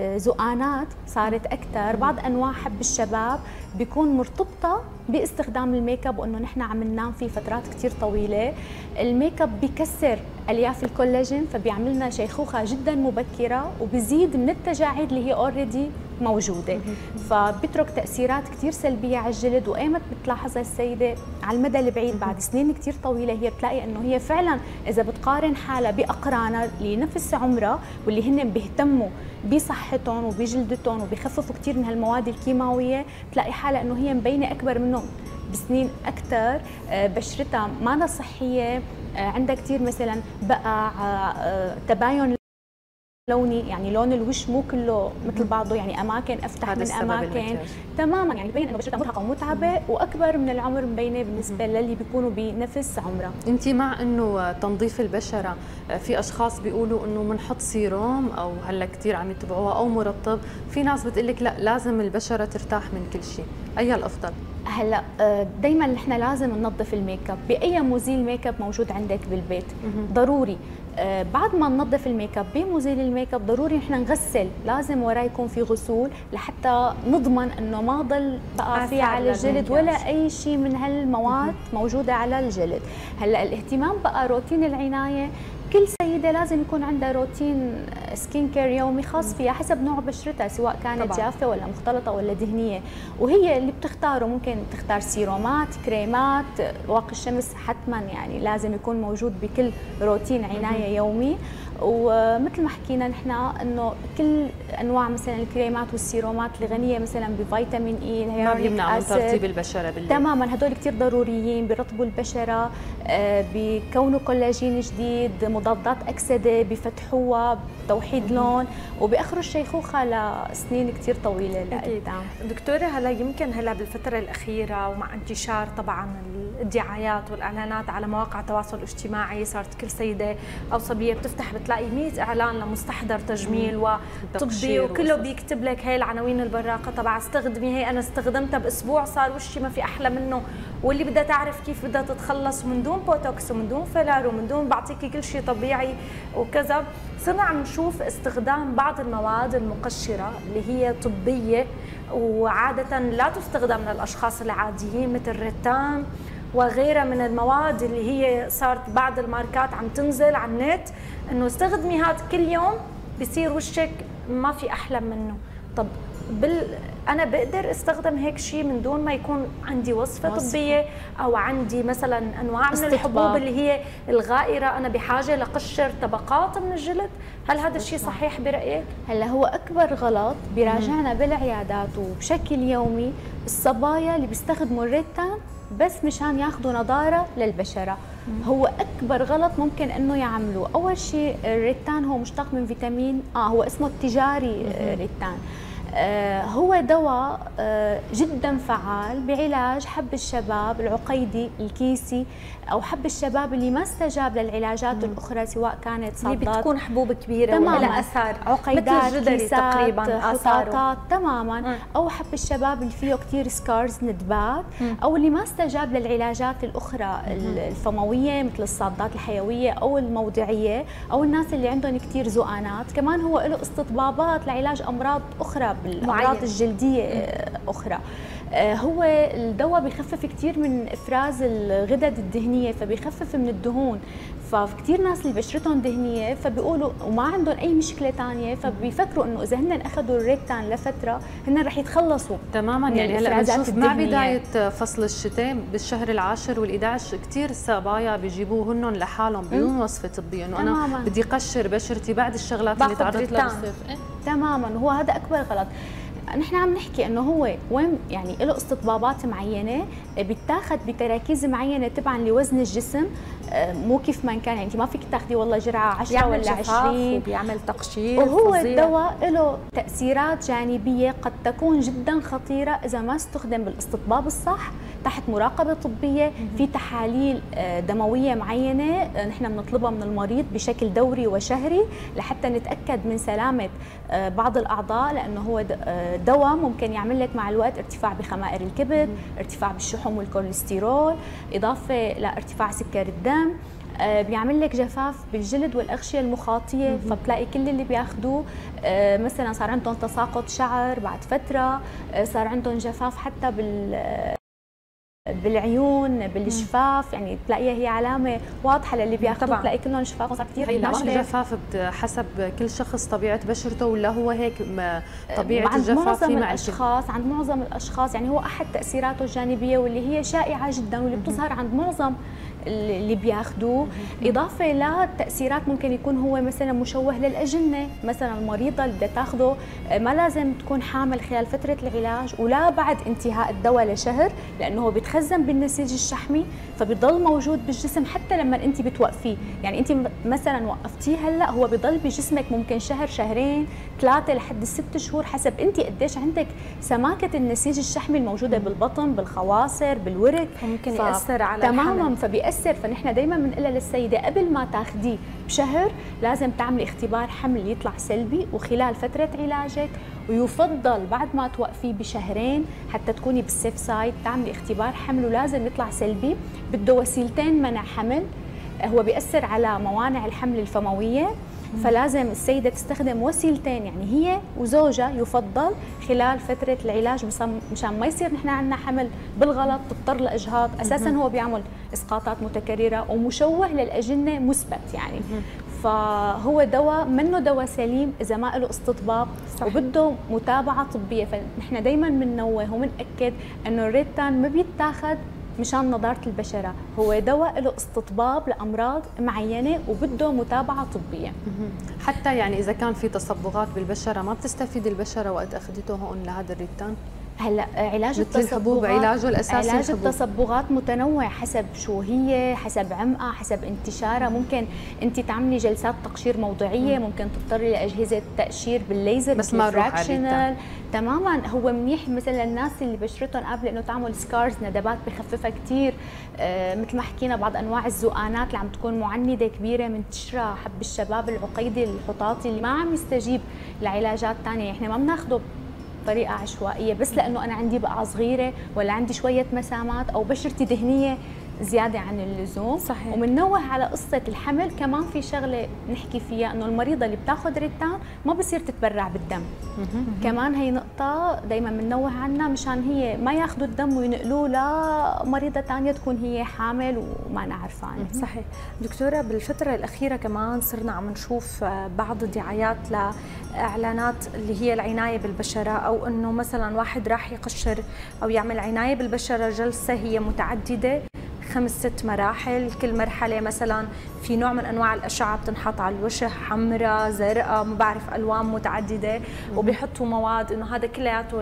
زؤانات صارت اكثر. بعض انواع حب الشباب بيكون مرتبطة باستخدام الميك اب وانه نحن عم ننام فيه فترات كثير طويلة. الميك اب بيكسر الياف الكولاجين فبيعمل لنا شيخوخة جدا مبكرة وبزيد من التجاعيد اللي هي اوريدي موجوده، فبترك تاثيرات كثير سلبيه على الجلد. وايمت بتلاحظها السيده على المدى البعيد بعد سنين كثير طويله، هي بتلاقي انه هي فعلا اذا بتقارن حالها باقرانها لنفس عمرها واللي هن بيهتموا بصحتهم وبجلدتهم وبيخففوا كثير من هالمواد الكيماويه، بتلاقي حالها انه هي مبينه اكبر منهم بسنين اكثر، بشرتها ما صحيه، عندها كثير مثلا بقع، تباين لوني، يعني لون الوش مو كله مثل بعضه، يعني اماكن افتح من اماكن تماما، يعني ببين انه بشرتها مرهقه ومتعبه واكبر من العمر مبينه بالنسبه للي بيكونوا بنفس عمرها. انت مع انه تنظيف البشره، في اشخاص بيقولوا انه بنحط سيروم او هلا كثير عم يتبعوها او مرطب، في ناس بتقول لك لا لازم البشره ترتاح من كل شيء، اي الافضل؟ هلا دائما نحن لازم ننظف الميك اب باي مزيل ميك اب موجود عندك بالبيت، ضروري. بعد ما ننظف الميك اب بمزيل الميك اب ضروري نحن نغسل، لازم وراه يكون في غسول لحتى نضمن انه ما ضل بقى في على الجلد ولا اي شيء من هالمواد موجوده على الجلد. هلا الاهتمام بقى روتين العنايه كل سيده لازم يكون عندها روتين سكين كير يومي خاص فيها حسب نوع بشرتها، سواء كانت طبعا جافه ولا مختلطه ولا دهنيه، وهي اللي بتختاره. ممكن تختار سيرومات، كريمات، واقي الشمس حتما يعني لازم يكون موجود بكل روتين عنايه يومي. ومثل ما حكينا نحن انه كل انواع مثلا الكريمات والسيرومات الغنيه مثلا بفيتامين اي، ما بيمنعوا من ترطيب البشره بالليل تماما، هدول كثير ضروريين، بيرطبوا البشره، بيكونوا كولاجين جديد، مضادات اكسده، بفتحوها، بتوحيد لون، وبيأخروا الشيخوخه لسنين كثير طويله لقدام. دكتوره هلا يمكن هلا بالفتره الاخيره ومع انتشار طبعا الدعايات والاعلانات على مواقع التواصل الاجتماعي، صارت كل سيده او صبيه بتفتح بتلاقي 100 اعلان لمستحضر تجميل وطبي، وكله بيكتب لك هي العناوين البراقه تبع استخدمي هي، انا استخدمتها باسبوع صار وشي ما في احلى منه، واللي بدها تعرف كيف بدها تتخلص من دون بوتوكس ومن دون فيلر ومن دون بعطيكي كل شيء طبيعي وكذا. صرنا عم نشوف استخدام بعض المواد المقشره اللي هي طبيه وعاده لا تستخدم للاشخاص العاديين مثل الريتان وغيرها من المواد اللي هي صارت بعض الماركات عم تنزل على النت انه استخدمي هذا كل يوم بصير وشك ما في احلى منه. طب انا بقدر استخدم هيك شيء من دون ما يكون عندي وصفه طبيه او عندي مثلا انواع من الحبوب اللي هي الغائره، انا بحاجه لقشر طبقات من الجلد؟ هل هذا الشيء صحيح برايك؟ هلا هو اكبر غلط بيراجعنا بالعيادات وبشكل يومي الصبايا اللي بيستخدموا الريتان بس مشان ياخذوا نضاره للبشره. هو اكبر غلط ممكن انه يعملوه. اول شيء الريتان هو مشتق من فيتامين هو اسمه التجاري ريتان. هو دواء جدا فعال بعلاج حب الشباب العقيدي الكيسي او حب الشباب اللي ما استجاب للعلاجات الاخرى، سواء كانت صدات اللي بتكون حبوب كبيره ولا اثار عقيدات، كيسات، تقريبا خطاطات تماما، او حب الشباب اللي فيه كثير سكارز ندبات، او اللي ما استجاب للعلاجات الاخرى الفمويه مثل الصادات الحيويه او الموضعيه، او الناس اللي عندهم كثير زؤانات. كمان هو له استطبابات لعلاج امراض اخرى بالامراض الجلديه اخرى. هو الدواء بيخفف كثير من افراز الغدد الدهنيه، فبيخفف من الدهون. فكثير ناس اللي بشرتهم دهنيه فبيقولوا وما عندهم اي مشكله ثانيه، فبيفكروا انه اذا هن اخذوا الريتان لفتره هن رح يتخلصوا تماما. يعني هلا بنشوف مع بدايه فصل الشتاء بالشهر العاشر وال11 كثير صبايا بيجيبوه هن لحالهم بدون وصفه طبيه، انه انا بدي قشر بشرتي بعد الشغلات اللي تعرضت لها بالصيف. تماما، هو هذا اكبر غلط. نحن عم نحكي انه هو وين يعني له استطبابات معينه بتاخذ بتراكيز معينه تبعا لوزن الجسم، مو كيف ما كان. يعني انت ما فيك تاخذي والله جرعه 10 ولا 20 وبيعمل تقشير. وهو الدواء له تاثيرات جانبيه قد تكون جدا خطيره اذا ما استخدم بالاستطباب الصح تحت مراقبه طبيه. في تحاليل دمويه معينه نحن بنطلبها من المريض بشكل دوري وشهري لحتى نتاكد من سلامه بعض الاعضاء، لانه هو دواء ممكن يعمل لك مع الوقت ارتفاع بخمائر الكبد، ارتفاع بالشحوم والكوليسترول، اضافه لارتفاع سكر الدم، بيعمل لك جفاف بالجلد والاغشيه المخاطيه. فبتلاقي كل اللي بياخذوه مثلا صار عندهم تساقط شعر بعد فتره، صار عندهم جفاف حتى بالعيون، بالشفاف، يعني تلاقيها هي علامه واضحه للي بياخذوه، تلاقي كلهم شفافهم صار كثير ناشفه. الجفاف حسب كل شخص طبيعه بشرته، ولا هو هيك طبيعه الجفاف في عند معظم الاشخاص يعني هو احد تاثيراته الجانبيه واللي هي شائعه جدا واللي بتظهر عند معظم اللي بياخذوه. اضافه لتاثيرات ممكن يكون هو مثلا مشوه للاجنه، مثلا المريضه اللي بدها تاخذه ما لازم تكون حامل خلال فتره العلاج ولا بعد انتهاء الدواء لشهر، لانه هو بيتخزن بالنسيج الشحمي فبيضل موجود بالجسم حتى لما انت بتوقفيه. يعني انت مثلا وقفتيه هلا هو بيضل بجسمك ممكن شهر، شهرين، 3 لحد 6 شهور حسب انت قديش عندك سماكه النسيج الشحمي الموجوده بالبطن، بالخواصر، بالورك، ممكن ياثر على تماما. فبيأثر. فنحن دائما بنقول للسيده قبل ما تاخذيه بشهر لازم تعملي اختبار حمل يطلع سلبي، وخلال فتره علاجك، ويفضل بعد ما توقفيه بشهرين حتى تكوني بالسيف سايد تعملي اختبار حمل ولازم يطلع سلبي. بده وسيلتين منع حمل، هو بيأثر على موانع الحمل الفموية، فلازم السيدة تستخدم وسيلتين، يعني هي وزوجها يفضل خلال فترة العلاج مشان ما يصير نحن عندنا حمل بالغلط تضطر لإجهاض. أساسا هو بيعمل إسقاطات متكررة ومشوه للأجنة مثبت يعني. فهو دواء منه دواء سليم إذا ما له استطباب وبده متابعة طبية. فنحن دايما بننوه وبنأكد إنه الريتان ما بيتاخد مشان نضارة البشرة، هو دواء له استطباب لأمراض معينة وبده متابعة طبية. حتى يعني إذا كان في تصبغات بالبشرة ما بتستفيد البشرة وقت أخذته هون لهذا الريتان؟ هلا علاج الحبوب علاجه الاساسي علاج التصبغات متنوع حسب شو هي، حسب عمقها، حسب انتشارها. ممكن انت تعملي جلسات تقشير موضعيه، ممكن تضطري لاجهزه تقشير بالليزر بس ما فراكشنال تماما. هو منيح مثلا الناس اللي بشرتهم قابله انه تعمل سكارز، ندبات بخففها كثير، مثل ما حكينا بعض انواع الزقانات اللي عم تكون معندة كبيره منتشره، حب الشباب العقيدي الحطاطي اللي ما عم يستجيب لعلاجات ثانيه. احنا ما بناخده بطريقه عشوائيه بس لانه انا عندي بقعه صغيره ولا عندي شويه مسامات او بشرتي دهنيه زياده عن اللزوم. صحيح. ومنوه على قصه الحمل كمان، في شغله نحكي فيها انه المريضه اللي بتاخذ ريتان ما بصير تتبرع بالدم. كمان هي نقطه دائما بننوه عنها مشان هي ما ياخذوا الدم وينقلوه لمريضه ثانيه تكون هي حامل وما انا عارفانه. صحيح. دكتوره بالفتره الاخيره كمان صرنا عم نشوف بعض الدعايات لاعلانات اللي هي العنايه بالبشره، او انه مثلا واحد راح يقشر او يعمل عنايه بالبشره جلسه هي متعدده 5-6 مراحل، كل مرحلة مثلا في نوع من أنواع الأشعة بتنحط على الوجه، حمراء زرقاء ما بعرف ألوان متعددة، وبيحطوا مواد إنه هذا كلياته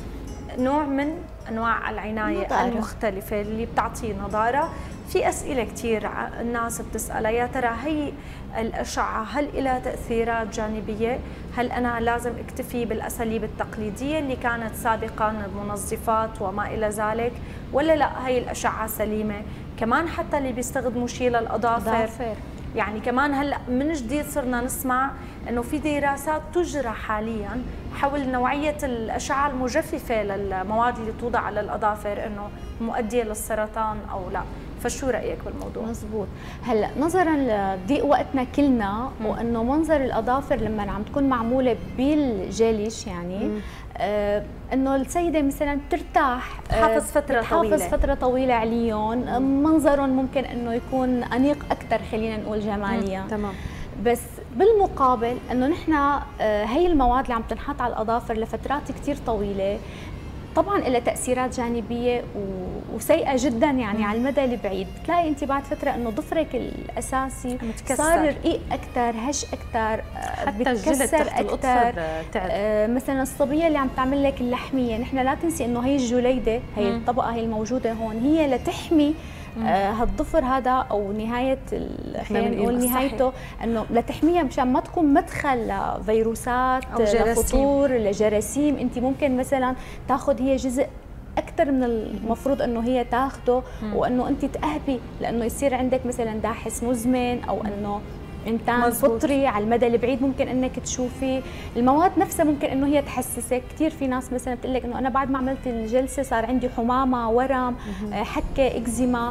لنوع من أنواع العناية المختلفة اللي بتعطي نضارة. في أسئلة كثير الناس بتسألها، يا ترى هي الأشعة هل لها تأثيرات جانبية؟ هل أنا لازم اكتفي بالأساليب التقليدية اللي كانت سابقا المنظفات وما إلى ذلك، ولا لا هي الأشعة سليمة؟ كمان حتى اللي بيستخدموا شيء للأظافر، يعني كمان هلا من جديد صرنا نسمع انه في دراسات تجرى حاليا حول نوعيه الاشعه المجففه للمواد اللي توضع على الاظافر انه مؤديه للسرطان او لا. فشو رايك بالموضوع؟ مزبوط. هلا نظرا لضيق وقتنا كلنا وانه منظر الاظافر لما عم تكون معموله بالجليش يعني انه السيده مثلا بترتاح، تحافظ فتره طويله عليهم، منظرهم ممكن انه يكون انيق اكثر، خلينا نقول جماليا. تمام. بس بالمقابل انه نحن هي المواد اللي عم تنحط على الاظافر لفترات كثير طويله طبعا لها تاثيرات جانبيه وسيئه جدا يعني على المدى البعيد. بتلاقي انت بعد فتره انه ضفرك الاساسي صار رقيق اكثر، هش اكثر، حتى الجلد تحت الاظفر تعب. مثلا الصبيه اللي عم تعمل لك اللحميه، نحن لا تنسي انه هي الجليده، هي الطبقه هي الموجوده هون هي لتحمي هالضفر هذا او نهايه خلينا نقول نهايته، انه لتحميها مشان ما تكون مدخل لفيروسات أو لفطور لجراثيم. انت ممكن مثلا تاخذ هي جزء اكثر من المفروض انه هي تاخذه، وانه انت تأهبي لانه يصير عندك مثلا داحس مزمن او انه انتان فطري على المدى البعيد. ممكن انك تشوفي المواد نفسها ممكن انه هي تحسسك. كثير في ناس مثلا بتقول لك انه انا بعد ما عملت الجلسه صار عندي حمامه، ورم، حكه، اكزيما.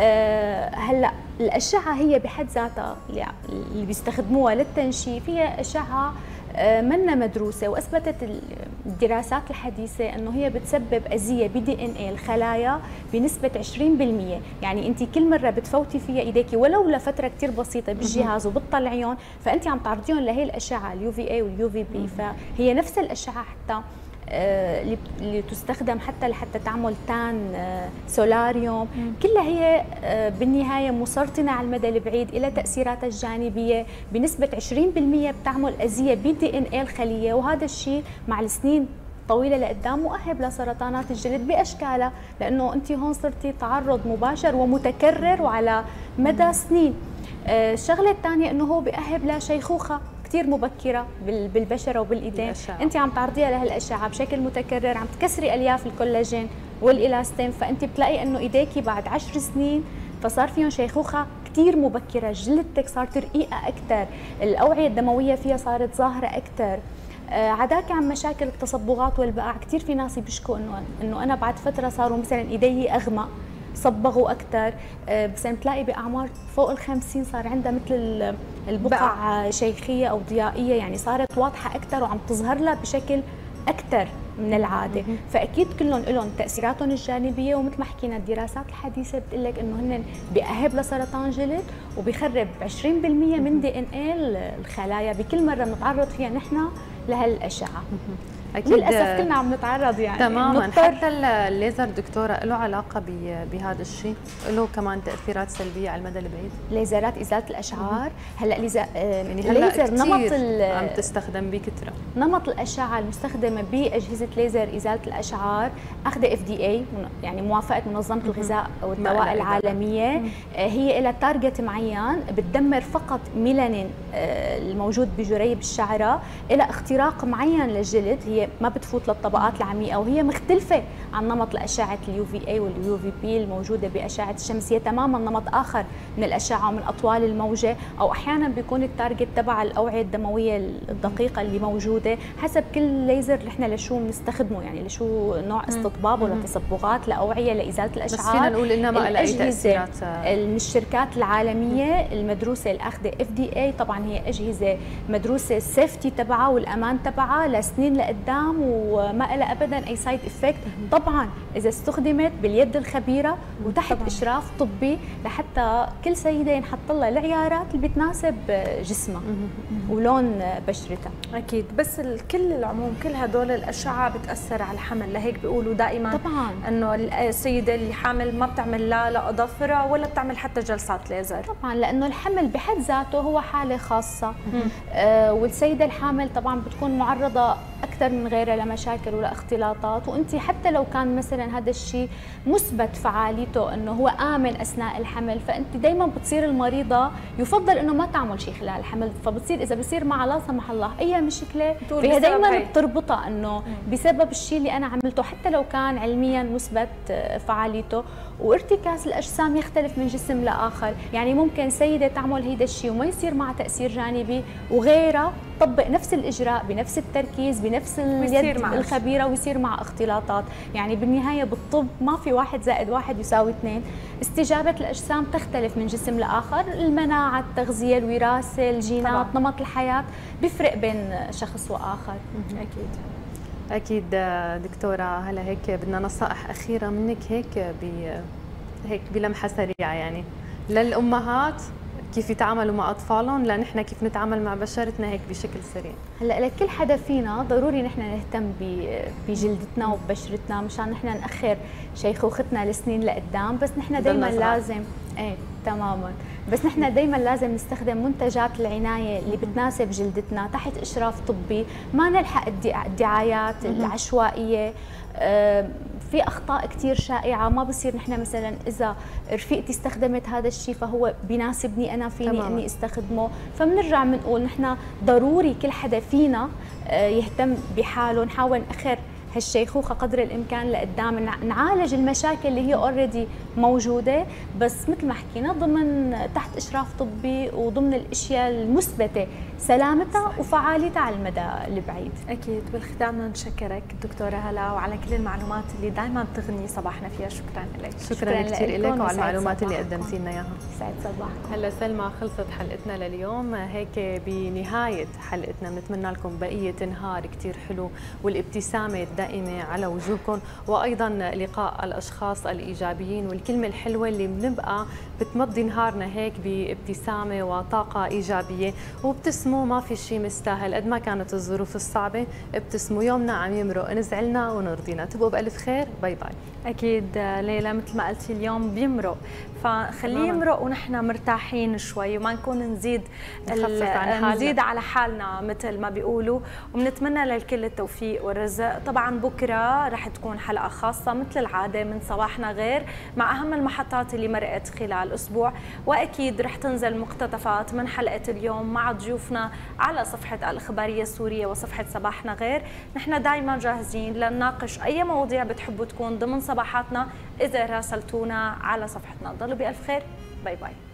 هلا الاشعه هي بحد ذاتها اللي بيستخدموها للتنشيف هي اشعه منا مدروسه، واثبتت الدراسات الحديثه انه هي بتسبب اذيه بDNA الخلايا بنسبه 20%. يعني انت كل مره بتفوتي فيها ايديكي ولو لفتره كثير بسيطه بالجهاز وبتطلعيهم، فانت عم تعرضيهم لهي الاشعه الUVA والUVB. فهي نفس الاشعه حتى اللي تستخدم حتى تعمل تان سولاريوم، كلها هي بالنهايه مسرطنه على المدى البعيد، إلى تاثيراتها الجانبيه بنسبه 20% بتعمل اذيه بDNA الخليه، وهذا الشيء مع السنين طويله لقدام مؤهب لسرطانات الجلد باشكالها، لانه انت هون صرتي تعرض مباشر ومتكرر وعلى مدى سنين. الشغله الثانيه انه هو بيأهب لشيخوخه كثير مبكره بالبشره وبالايدين. انت عم تعرضيها لهالاشعه بشكل متكرر، عم تكسري الياف الكولاجين والالاستين، فانت بتلاقي انه ايديكي بعد 10 سنين فصار فيهم شيخوخه كثير مبكره، جلدتك صارت رقيقه اكثر، الاوعيه الدمويه فيها صارت ظاهره اكثر. عداك عن مشاكل التصبغات والبقع. كثير في ناس بيشكوا انه انا بعد فتره صاروا مثلا ايدي اغمق، صبغوا اكثر. بس بتلاقي باعمار فوق ال50 صار عندها مثل البقع شيخيه او ضيائيه، يعني صارت واضحه اكثر وعم تظهر لها بشكل اكثر من العاده. فاكيد كلهم لهم تاثيراتهم الجانبيه، ومثل ما حكينا الدراسات الحديثه بتقول لك انه هن بيأهب لسرطان جلد وبيخرب 20% من DNA الخلايا بكل مره بنتعرض فيها نحن لهالاشعه. أكيد للاسف كلنا عم نتعرض يعني تماما. حتى الليزر دكتوره له علاقه بهذا الشيء، له كمان تاثيرات سلبيه على المدى البعيد. ليزرات ازاله الاشعار هلا يعني هلا الليزر نمط عم تستخدم بكثره. نمط الاشعه المستخدمه باجهزه ليزر ازاله الاشعار اخذ FDA يعني موافقه منظمه الغذاء والدواء العالميه. هي لها تارجت معين بتدمر فقط ميلانين الموجود بجريب الشعره، لها اختراق معين للجلد، هي ما بتفوت للطبقات العميقه، وهي مختلفه عن نمط الاشعه الUVA والUVB الموجوده باشعه الشمس. هي تماما نمط اخر من الاشعه ومن اطوال الموجه، او احيانا بيكون التارجت تبع الاوعيه الدمويه الدقيقه اللي موجوده حسب كل ليزر نحن لشو بنستخدمه، يعني لشو نوع استطباب ولا تصبغات لاوعيه لازاله الاشعار. بس فينا نقول انها ما لها اي تاثيرات. من الشركات العالميه المدروسه الاخذه FDA، طبعا هي اجهزه مدروسه السيفتي تبعها والامان تبعها لسنين لقدام وما لها ابدا اي سايد افكت. طبعا اذا استخدمت باليد الخبيره وتحت اشراف طبي لحتى كل سيده ينحط لها العيارات اللي بتناسب جسمها ولون بشرتها. اكيد. بس كل العموم كل هدول الاشعه بتاثر على الحمل، لهيك بيقولوا دائما طبعا انه السيده اللي حامل ما بتعمل لا اظافرها ولا بتعمل حتى جلسات ليزر. طبعا لانه الحمل بحد ذاته هو حاله خاصه. والسيده الحامل طبعا بتكون معرضه اكثر من غيرها لمشاكل ولا اختلاطات، وانت حتى لو كان مثلا هذا الشيء مثبت فعاليته انه هو امن اثناء الحمل، فانت دائما بتصير المريضه يفضل انه ما تعمل شيء خلال الحمل. فبتصير اذا بصير معها لا سمح الله اي مشكله فهي دائما بتربطها انه بسبب الشيء اللي انا عملته حتى لو كان علميا مثبت فعاليته. وارتكاز الاجسام يختلف من جسم لاخر، يعني ممكن سيده تعمل هيدا الشيء وما يصير معها تاثير جانبي، وغيرها تطبق نفس الاجراء بنفس التركيز بنفس اليد الخبيره ويصير مع اختلاطات. يعني بالنهايه بالطب ما في 1 زائد 1 يساوي 2. استجابه الاجسام تختلف من جسم لاخر، المناعه، التغذيه، الوراثه، الجينات، نمط الحياه بيفرق بين شخص واخر. اكيد دكتوره. هلا هيك بدنا نصائح اخيره منك هيك بلمحه سريعه، يعني للامهات كيف يتعاملوا مع اطفالهم، لنحن كيف نتعامل مع بشرتنا هيك بشكل سريع. هلا لكل حدا فينا ضروري نحن نهتم بجلدتنا وببشرتنا مشان نحن ناخر شيخوختنا لسنين لقدام. بس نحن دائما لازم تماما، بس نحن دائما لازم نستخدم منتجات العنايه اللي بتناسب جلدتنا تحت اشراف طبي، ما نلحق الدعايات العشوائيه. في اخطاء كثير شائعه، ما بصير نحن مثلا اذا رفيقتي استخدمت هذا الشيء فهو بيناسبني انا فيني اني استخدمه. فبنرجع بنقول نحن ضروري كل حدا فينا يهتم بحاله، نحاول ناخر هالشيخوخه قدر الامكان لقدام، نعالج المشاكل اللي هي اوريدي موجوده، بس مثل ما حكينا ضمن تحت اشراف طبي وضمن الاشياء المثبته سلامتها وفعاليتها على المدى البعيد. اكيد. بالختام بدنا نشكرك دكتوره هلا وعلى كل المعلومات اللي دائما بتغني صباحنا فيها. شكرا لك. شكرا كثير لك وعلى المعلومات اللي قدمتي لنا اياها. سعد صباحكم. هلا سلمى، خلصت حلقتنا لليوم. هيك بنهايه حلقتنا بنتمنى لكم بقيه نهار كثير حلو والابتسامه الدائمه على وجوهكم، وايضا لقاء الاشخاص الايجابيين والكلمه الحلوه اللي بنبقى بتمضي نهارنا هيك بابتسامه وطاقه ايجابيه. وابتسموا، ما في شيء مستاهل قد ما كانت الظروف الصعبه. ابتسموا، يومنا عم يمرق، نزعلنا ونرضينا. تبقوا بالف خير. باي باي. اكيد ليلى، مثل ما قلتي اليوم بيمرق، فخليه يمرق ونحن مرتاحين شوي وما نكون نزيد على حالنا مثل ما بيقولوا. وبنتمنى للكل التوفيق والرزق. طبعا بكره رح تكون حلقه خاصه مثل العاده من صباحنا غير مع اهم المحطات اللي مرقت خلال الاسبوع، واكيد رح تنزل مقتطفات من حلقه اليوم مع ضيوفنا على صفحه الاخباريه السوريه وصفحه صباحنا غير. نحن دائما جاهزين لنناقش اي مواضيع بتحبوا تكون ضمن صباحاتنا اذا راسلتونا على صفحتنا. ضلوا بألف خير. باي باي.